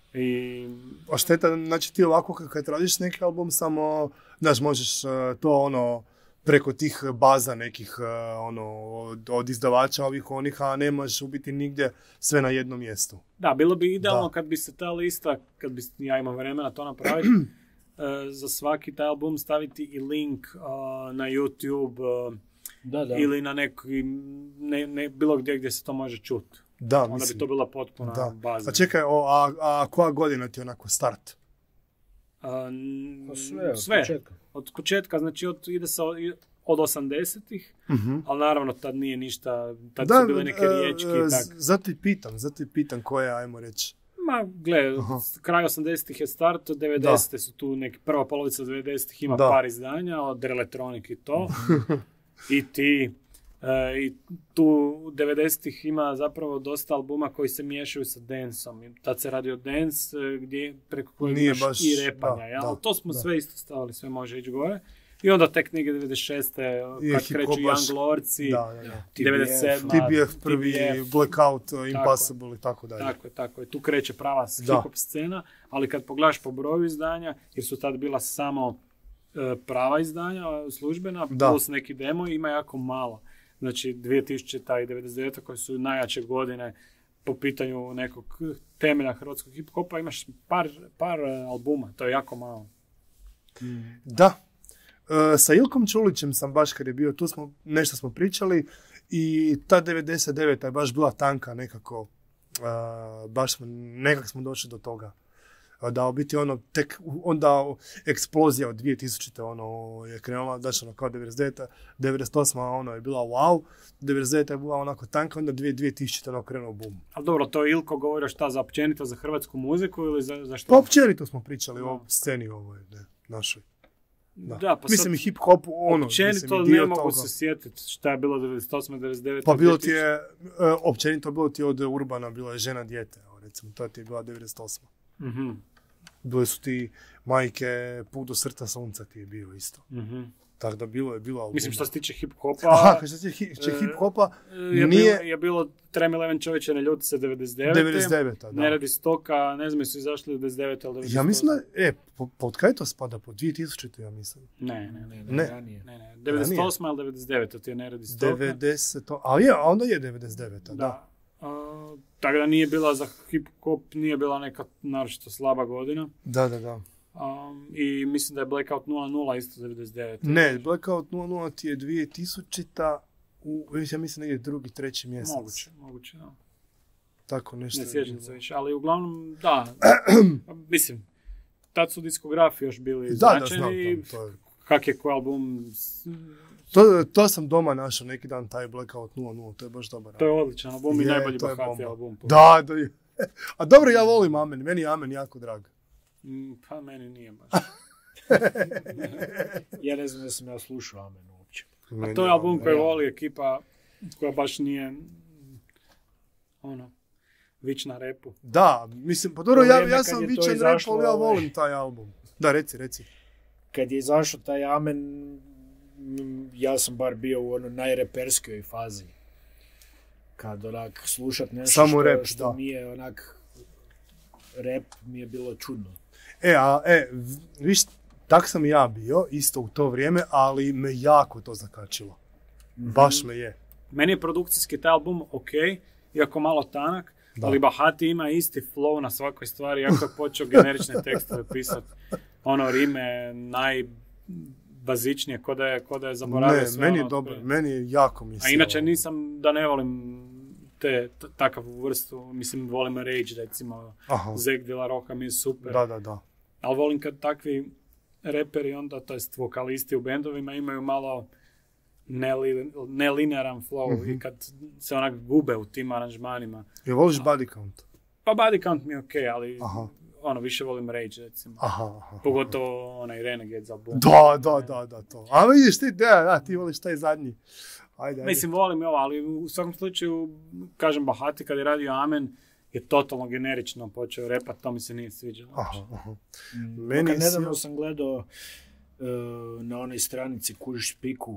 i A šteta, znači ti ovako kad, kad radiš neki album, samo, znaš, možeš uh, to ono, preko tih baza nekih, uh, ono, od, od izdavača ovih onih, a nemaš u biti nigdje sve na jednom mjestu. da, bilo bi idealno Da. kad bi se ta lista, kad bi ja imao vremena to napraviti, e, za svaki taj album staviti i link uh, na YouTube uh, Da, da. ili na neki, ne, ne, bilo gdje gdje se to može čuti. Da, Onda mislim. bi to bila potpuna Da. baza. A čekaj, o, a, a koja godina ti je onako start? A, n- Pa sve, od sve. početka. Od početka, znači od, ide se od, od osamdesetih, Mhm. ali naravno tad nije ništa, tad Da, su bile neke e, riječki e, i tak. z- zato i pitam, zato i pitam koja, ajmo reći. Ma, gle, Aha. kraj osamdesetih je start, devedesete su tu neki, prva polovica devedesetih ima Da. par izdanja, od Relatronic i to. I ti, e, i tu devedesetih ima zapravo dosta albuma koji se miješaju sa danceom. I tad se radi o dance, e, gdje preko kojeg Nije imaš baš- i repanja, da, jel? da, to smo da. sve isto stavili, sve može ići gore. I onda tek negdje devedeset šeste Je kad hip-hop kreću baš- Young Lordsi, Da, da, da. devedeset sedma T B F prvi, T B F. Blackout, uh, Impossible i tako dalje. Tako je, tako je. Tu kreće prava Da. hip-hop scena, ali kad pogledaš po broju izdanja, jer su tad bila samo e, prava izdanja, službena, Da. plus neki demo, ima jako malo. Znači, dvije tisućita i devedeset deveta koje su najjače godine po pitanju nekog temelja hrvatskog hip-hopa, imaš par, par e, albuma, to je jako malo. Da. E, sa Ilkom Čulićem sam baš kad je bio tu, smo, nešto smo pričali i ta devedeset deveta je baš bila tanka nekako. E, baš smo, nekak smo došli do toga. E, Da u biti ono, tek u- onda eksplozija od dvije tisućite ono je krenula, znači ono kao devedeset deveta, devedeset osma ono je bila wow, devedeset deveta je bila onako tanka, onda dvije tisućite ono krenuo boom. Ali dobro, to je Ilko govori šta za općenito za hrvatsku muziku ili za, za što? Pa općenito smo pričali o Da. sceni ovoj, ne, našoj. Da. Da, pa mislim sad- i hip-hopu, ono, općenito mislim, i ne dio mogu toga. se sjetiti šta je bilo devedeset osma, devedeset deveta. Pa bilo ti dvije tisuće. je, e, općenito bilo ti od Urbana, bilo je žena dijete, evo, recimo, to ti je bila devedeset osma. Mhm, Bile su ti majke, put do srca sunca ti je bio isto. mhm. Tako da bilo je bilo albuma. Mislim, što se tiče hip-hopa, Aha, kad se tiče hi- tiče e, hip-hopa, je, nije bilo, je bilo Trem Eleven čovječe ne ljuti se devedeset devete. devedeset deveta, da. Ne radi stoka, ne znam jesu izašli devedeset devete ili devedeset osma. Ja mislim da, e, po- pod kaj to spada? Po dvije tisućite, ja mislim. Ne, ne, ne. Ne, Ne. ranije. ne, ne. devedeset osma ili devedeset deveta ti je ne radi stoka. devedeset, ali je, a onda je devedeset deveta, da. Da. A, tako da nije bila za hip-hop, nije bila neka naročito slaba godina. Da, da, da. Um, I mislim da je Blackout nula nula isto devedeset devete. Ne, Blackout nula nula ti je dvije tisućita, u, ja mislim negdje drugi, treći mjesec. Moguće, moguće, da. Tako nešto. Ne je sjećam bilo. se više, ali uglavnom, da. Pa, mislim, tad su diskografi još bili Da, da, znam značajni. to. to je. Kak je koji album, s- To, to sam doma našao neki dan, taj Blackout nula nula, to je baš dobar. to je odličan album i Je, najbolji to je Bahati bomba. album. Da, da je. A dobro, ja volim Amen, meni je Amen jako drag. Mm, Pa meni nije baš. Ja ne znam da sam ja slušao Amen uopće. A to je album koji voli ekipa koja baš nije ono, vič na repu. Da, mislim, pa dobro, To ja, vrijeme ja kad sam je to vičan rap, izašlo, ali ja ovaj- volim taj album. Da, reci, reci. Kad je izašao taj Amen, m, ja sam bar bio u onoj najreperskoj fazi. Kad onak slušat nešto Samo što, rap, što da. mi je onak rap mi je bilo čudno. E, a, e, v- viš, tak sam i ja bio, isto u to vrijeme, ali me jako to zakačilo. Baš me je. Meni je produkcijski taj album ok, iako malo tanak, Da. ali Bahati ima isti flow na svakoj stvari, iako je počeo generične tekstove pisati. Ono, rime najbazičnije, ko da je, ko da je zaboravio Ne, sve. meni je ono dobro, prije. meni je jako mi A sjelo. inače nisam, da ne volim te, t- takav vrstu, mislim, volim Rage, recimo, Aha, Zeg de la Roca mi je super. da, da, da. Ali volim kad takvi reperi onda, to jest vokalisti u bendovima, imaju malo neli, nelinearan flow Mhm. i kad se onak gube u tim aranžmanima. Jel voliš Body Count? Pa Body Count mi je ok, ali Aha, ono, više volim Rage, recimo. aha, aha. Pogotovo onaj Renegades album. Da, da, da, da, to. A vidiš ti, da, da, ti voliš taj zadnji. Ajde, ajde. Mislim, volim i ovo, ali u svakom slučaju, kažem, Bahati kad je radio Amen, je totalno generično počeo repat, to mi se nije sviđalo. Aha, aha. Mm, Meni kad je nedavno sjelo- sam gledao uh, na onoj stranici Kužiš Piku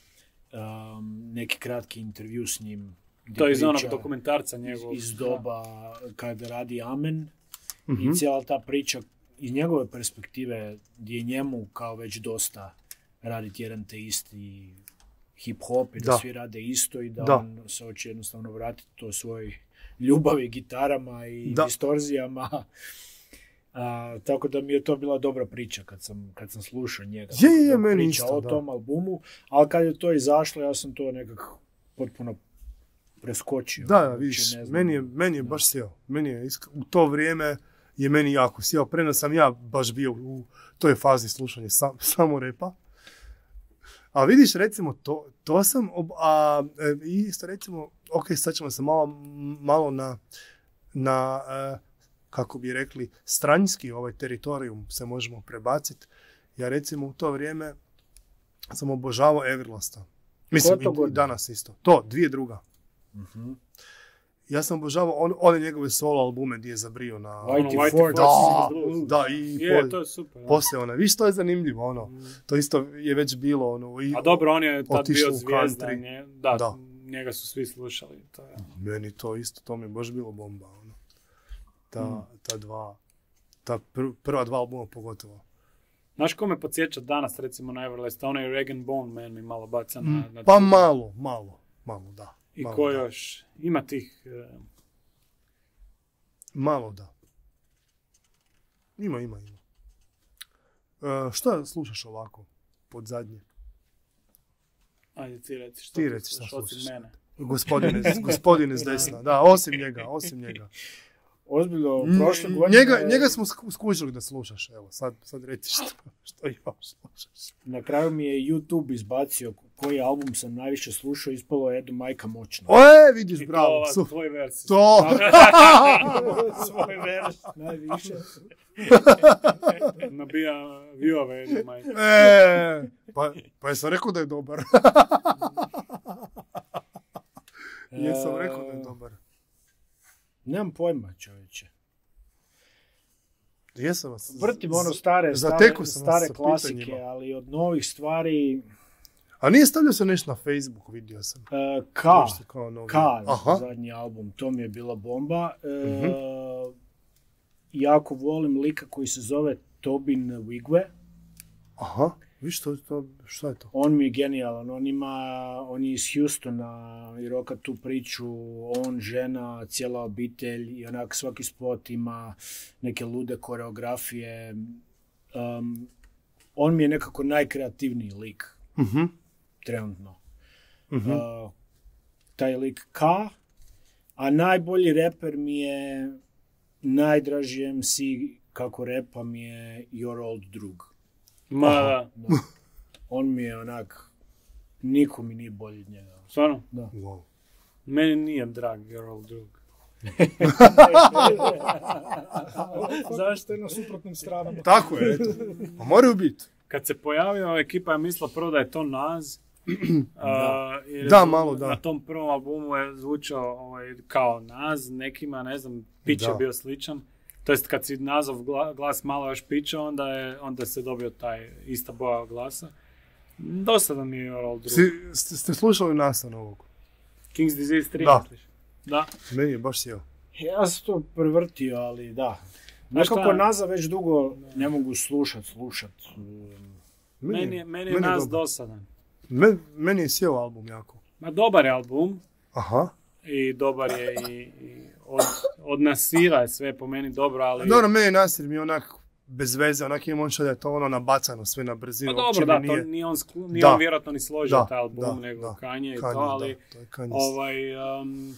um, neki kratki intervju s njim. gdje To je iz onog priča dokumentarca njegovog. iz doba kad radi Amen Mhm. i cijela ta priča iz njegove perspektive gdje je njemu kao već dosta raditi jedan te isti hip-hop i da, Da. svi rade isto i da, Da. on se hoće jednostavno vratiti to svoj ljubavi gitarama i Da. distorzijama. A, tako da mi je to bila dobra priča kad sam, kad sam slušao njega. Je, je, je, Dok meni priča isto, o da. tom albumu, ali kad je to izašlo ja sam to nekako potpuno preskočio. Da, da, Uopće vidiš, ne znam. meni je, meni je baš sjeo. Meni je isk- u to vrijeme je meni jako sjeo. Prema sam ja baš bio u toj fazi slušanja sam, samo repa. A vidiš, recimo, to, to sam, ob, a e, isto recimo, ok, sad ćemo se malo, malo na, na e, kako bi rekli, stranjski ovaj teritorijum se možemo prebaciti. Ja recimo u to vrijeme sam obožavao Everlasta. Mislim, i, i danas isto. To, dvije druga. Uh-huh. Ja sam obožavao on, one njegove solo albume gdje je zabrio na... Whitey White Ford. Da, da, i je, po, to je super. Poslije ona. Viš, to je zanimljivo, ono. Mm. To isto je već bilo, ono. I, a dobro, on je tad bio zvijezda. Nje, da, da, njega su svi slušali. To je. Meni to isto, to mi je baš bilo bomba, ono. Ta, mm. ta dva, ta pr, prva dva albuma pogotovo. Znaš ko me podsjeća danas, recimo, na Everlast? Onaj Rag and Bone Man mi malo baca na... na pa malo, malo, malo, da. I malo, ko da. još? Ima tih... Uh... Malo, da. Ima, ima, ima. Uh, šta slušaš ovako, pod zadnje? Ajde, ti reci što ti reci šta slušaš, slušaš. mene. Gospodine, gospodine s desna, da, osim njega, osim njega. Ozbiljno, prošle godine... Njega, njega smo skužili da slušaš, evo, sad, sad reci što, što još slušaš. Na kraju mi je YouTube izbacio koji album sam najviše slušao, ispalo je Edo Majka moćno. Oje, vidiš, bravo. I to tvoj vers. To! Svoj vers. Najviše. Nabija viove Edo Majka. E, pa, pa jesam rekao da je dobar. Jesam rekao da je dobar. Nemam pojma, čovječe. Jesam vas. Vrtim ono stare, stare, stare klasike, pitanjima. Ali od novih stvari... A nije stavljao se nešto na Facebook, vidio sam. Uh, K, K, zadnji album, to mi je bila bomba. Uh, uh-huh. Jako volim lika koji se zove Tobin Wigwe. Aha, viš to, to, šta je to? On mi je genijalan, on ima, on je iz Houstona i roka tu priču, on, žena, cijela obitelj i onak svaki spot ima neke lude koreografije. Um, on mi je nekako najkreativniji lik, uh-huh. trenutno. Uh-huh. Uh, taj lik K, a najbolji reper mi je, najdraži em ce kako repa mi je Your Old Drug. Ma, da. Da. On mi je onak, niko mi nije bolji od njega. Stvarno? Da. Wow. Meni nije drag Your Old Drug. Zašto je na suprotnim stranama? Tako je, eto. A moraju biti. Kad se pojavio, ekipa je mislila prvo da je to Nas. da, uh, da malo da. Na tom prvom albumu je zvučao ovaj, kao Nas, nekima, ne znam, pitch je bio sličan. To jest kad si Nazov glas malo još pičao, onda, je, onda se dobio taj ista boja glasa. Dosadan mi je Oral Drug. Si, ste slušali Nasa novog? King's Disease tri, da. misliš? Da. Meni je baš sjeo. Ja sam to prevrtio, ali da. Nekako Naza već dugo ne mogu slušat, slušat. Meni, meni je, meni je Nas dosadan. Men, meni je sjeo album jako. Ma dobar je album. Aha. I dobar je i, i od, od Nasira je sve po meni dobro, ali... Dobro, meni Nasir mi je onak bez veze, onak imam on što da je to ono nabacano sve na brzinu. Pa dobro, da, nije... to nije on, sklu, nije on vjerojatno ni složio da, taj album, da, nego da, Kanye i to, ali da, to je ovaj, um,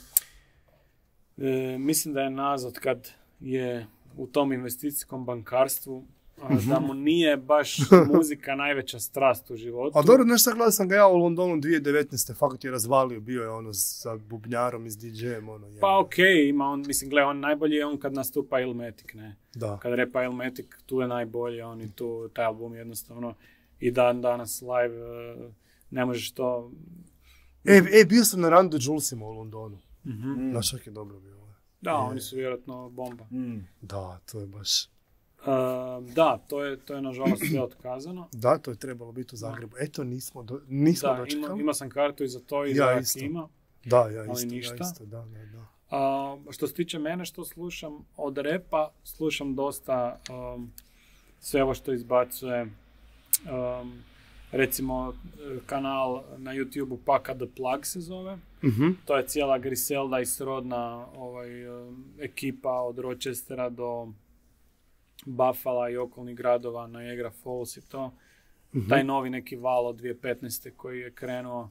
e, mislim da je Nas od kad je u tom investicijskom bankarstvu, da mu nije baš muzika najveća strast u životu. A dobro, nešto gledao sam ga ja u Londonu dvije tisuće devetnaeste. Fakat je razvalio, bio je ono sa bubnjarom i s di džejem. Ono, pa okej, okay, ima on, mislim, gle, on najbolji je on kad nastupa Illmatic, ne? Da. Kad repa Illmatic, tu je najbolji, on i tu, taj album jednostavno i dan danas live, uh, ne možeš to... E, e, bio sam na Randu Julesima u Londonu. Mm-hmm. Znaš kak je dobro bilo. Da, je. Oni su vjerojatno bomba. Mm. Da, to je baš... Uh, da, to je, to je nažalost sve otkazano. Da, to je trebalo biti u Zagrebu. Eto, nismo, do, nismo da, dočekali. Ima, ima sam kartu i za to i ja za isto. Akima. Da, ja ali isto, ništa. ja isto, da, da, da. Uh, što se tiče mene što slušam od repa, slušam dosta um, sve ovo što izbacuje um, recimo kanal na YouTubeu Paka The Plug se zove. Uh-huh. To je cijela Griselda i srodna ovaj, um, ekipa od Rochestera do Buffalo i okolnih gradova, Niagara Falls i to. Uh-huh. Taj novi neki val od dvije tisuće petnaeste koji je krenuo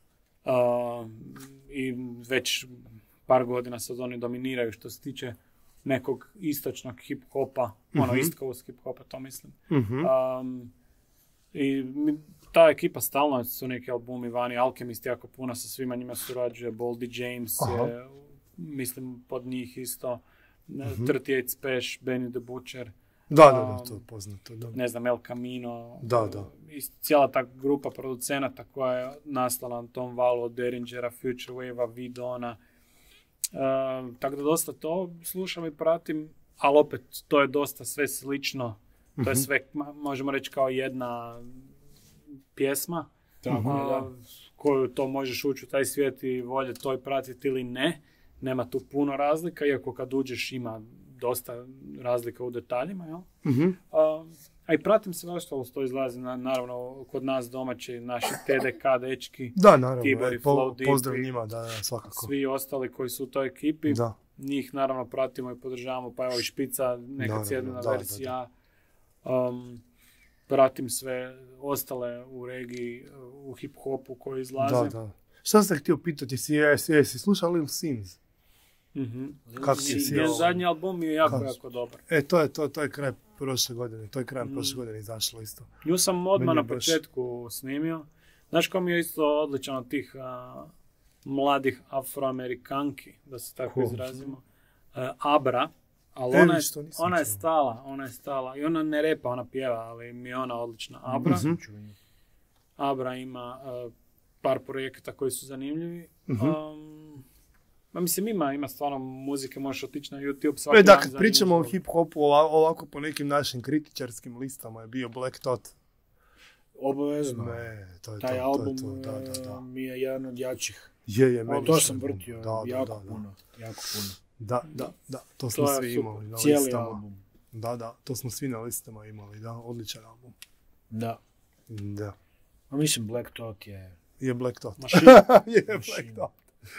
uh, i već par godina sad oni dominiraju što se tiče nekog istočnog hip-hopa, ono Mhm. East Coast hip-hopa, to mislim. Mhm. Um, I mi- ta ekipa stalno su neki albumi vani, Alchemist jako puno sa svima njima surađuje, Boldy James Aha. je, mislim, pod njih isto, Mhm. trideset osam Special, Benny the Butcher, Da, da, da, Um, to je poznato. Da. ne znam, El Camino. Da, da. I cijela ta grupa producenata koja je nastala na tom valu od Derringera, Future Wave-a, Vidona. Uh, tako da dosta to slušam i pratim, ali opet to je dosta sve slično. To je Mhm. sve, ma- možemo reći, kao jedna pjesma. Tako je, a, da. koju to možeš ući u taj svijet i volje to i pratiti ili ne. Nema tu puno razlika, iako kad uđeš ima dosta razlika u detaljima, jel? Mhm. A, a i pratim sve ostalo što izlazi, na, naravno, kod nas domaći, naši T D K dečki, Da, naravno. Tibor i e, po- Flow Deep pozdrav i njima, da, da, svakako. svi ostali koji su u toj ekipi. Da. Njih naravno pratimo i podržavamo, pa evo i Špica, nekad Naravno, sjedina da, da, verzija. Um, pratim sve ostale u regiji, u hip-hopu koji izlaze. Da, da. Šta sam htio pitati, jesi, jesi, jesi slušao Lil Sins? Mhm. Kako ti je I sjeo? zadnji album je jako, Kako? jako dobar. E, to je, to, to je kraj prošle godine, to je krajem Mm. prošle godine izašlo isto. Nju sam odmah Meni na je baš- početku snimio. Znaš ko mi je isto odličan od tih a, mladih afroamerikanki, da se tako Ko? izrazimo. A, Abra, ali E, ona je, vidiš, to nisam ona je čuo. stala, ona je stala. I ona ne repa, ona pjeva, ali mi je ona odlična. Abra, Mhm. Abra ima a, par projekata koji su zanimljivi. Mhm. Um, ma mislim, ima, ima stvarno muzike, možeš otići na YouTube svaki E, da, dan kad za pričamo o nju. hip-hopu, ova- ovako po nekim našim kritičarskim listama je bio Black Thought. Obavezno. Ne, to je Taj to, to album je to, da, da, da. e, mi je jedan od jačih. Je, je, meni To isto sam album. vrtio Da, da, jako da, da. puno. Jako puno. Da, da, da, to smo To je svi super. imali na Cijeli listama. album. Da, da, to smo svi na listama imali, da, odličan album. Da. Da. A mislim Black Thought je... Je Black Thought. Mašina. je Black Mašina. Thought.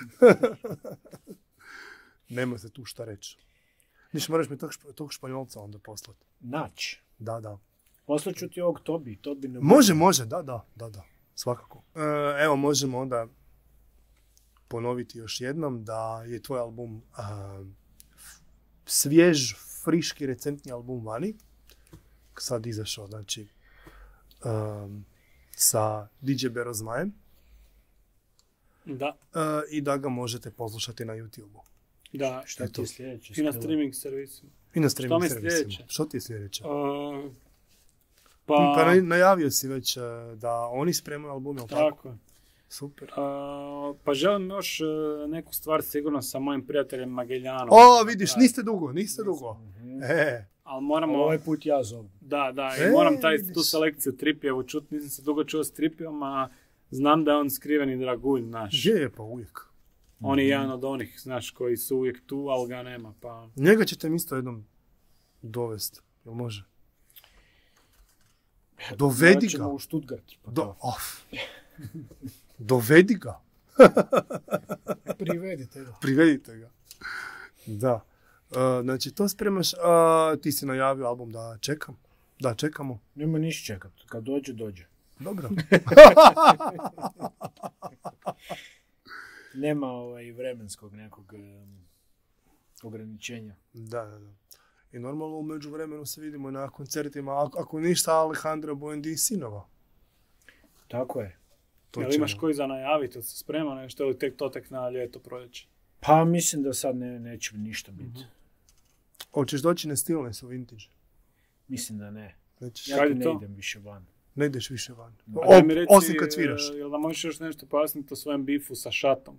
Nema se tu šta reći. Niš, moraš mi tog, šp- tog španjolca onda poslati. Nać. Da, da. Poslaću ti ovog Tobi. Tobi ne Može, može, da, da, da, da. Svakako. E, evo, možemo onda ponoviti još jednom da je tvoj album a, f- svjež, friški, recentni album vani. Sad izašao, znači, um, sa D J Berozmajem. Da, E, i da ga možete poslušati na YouTube-u. da. Šta ti je sljedeće? I na Skriva? streaming servisima. I na Što streaming mi je servisima. sljedeće? Što ti je sljedeće? Uh, Pa, pa, na- najavio si već e, da oni spremaju album, jel tako? tako je. Super. Uh, pa želim još uh, neku stvar sigurno sa mojim prijateljem Mageljanom. O, vidiš, niste dugo, niste dugo. Mhm. E, Ali moramo... Ali ovaj put ja zovem. Da, da, i E, moram taj, vidiš. tu selekciju Tripijevu čut, nisam se dugo čuo s Tripijom, a znam da je on skriveni dragulj naš. gdje je pa uvijek? On je jedan od onih, znaš, koji su uvijek tu, ali ga nema, pa... Njega ćete mi isto jednom dovesti, jel može? Dovedi Hoćemo ga. u Stuttgart. Pa Do, da. of. Dovedi ga. Privedite ga. Privedite ga. Da. E, znači, to spremaš, a, ti si najavio album da čekam. Da, čekamo. Nema ništa čekat. Kad dođe, dođe. Dobro. Nema ovaj vremenskog nekog em, ograničenja. Da, da, da. I normalno u međuvremenu se vidimo na koncertima, ako, ako ništa, Alejandro Buendi i sinova. Tako je. To Jel imaš ćemo. koji za najaviti, ili se sprema nešto, ili tek to tek na ljeto proljeće? Pa mislim da sad ne, neće ništa biti. Hoćeš doći na Stillness u Vintage? Mislim da ne. Nećeš. Ja Kad tu je ne to? idem više van. Ne ideš više van. A daj O, mi reci, osim kad sviraš. e, Jel da možeš još nešto pojasniti o svojem bifu sa šatom?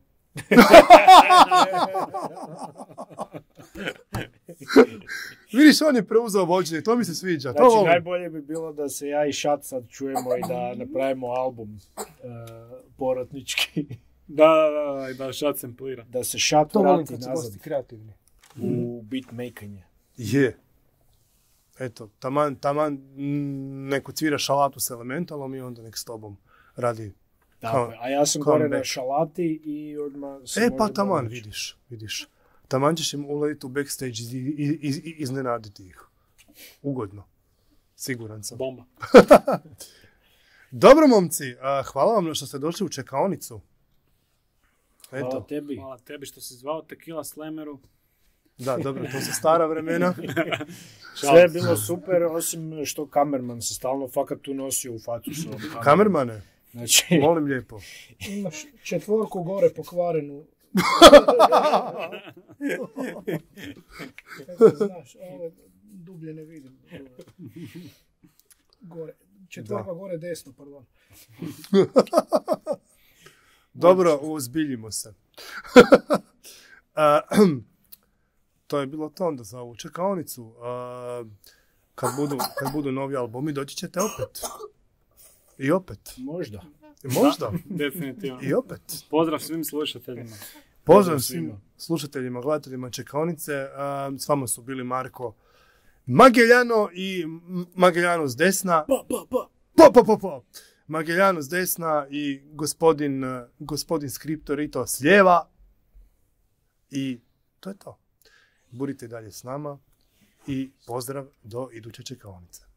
Vidiš, on je preuzeo vođenje, to mi se sviđa. to Znači, volim. najbolje bi bilo da se ja i Šat sad čujemo i da napravimo album uh, poratnički. Da, da, da, i da šat samplira. Da se Šat To volim vrati kad su nazad gosti kreativni. u beatmakanje. Je. Eto, taman, taman mm, neko cvira šalatu s elementalom i onda nek s tobom radi. Tako Kao- je. A ja sam come gore na back. šalati i odmah se E, pa možemo taman, naći. vidiš, vidiš. Taman ćeš im uletiti u backstage i, i, i, i iznenaditi ih. Ugodno. Siguran sam. Bomba. Dobro, momci, a, hvala vam što ste došli u čekaonicu. Hvala Eto, tebi. Hvala tebi što si zvao Tequila Slameru. Da, dobro, to su stara vremena. Sve je bilo super, osim što kamerman se stalno fakat tu nosio u facu s ovom kamerom. Kamermane, Znači, molim lijepo. Imaš četvorku gore pokvarenu. Kako znaš, ovo dublje ne vidim. Gore. Četvorka Da. gore desno, pardon. Dobro, uzbiljimo se. A, to je bilo to onda za ovu čekaonicu. A, kad, budu, kad budu novi albumi, doći ćete opet. I opet. možda. I možda. Definitivno. I opet. Pozdrav svim slušateljima. Pozdrav svim slušateljima, gledateljima čekaonice. A, s vama su bili Marko Mageljano i M- Mageljano s desna. Pa, pa, pa. Pa, pa, pa, pa. Mageljano s desna i gospodin, uh, gospodin Skriptorito s lijeva. I to je to. Budite dalje s nama i pozdrav do iduće čekaonice.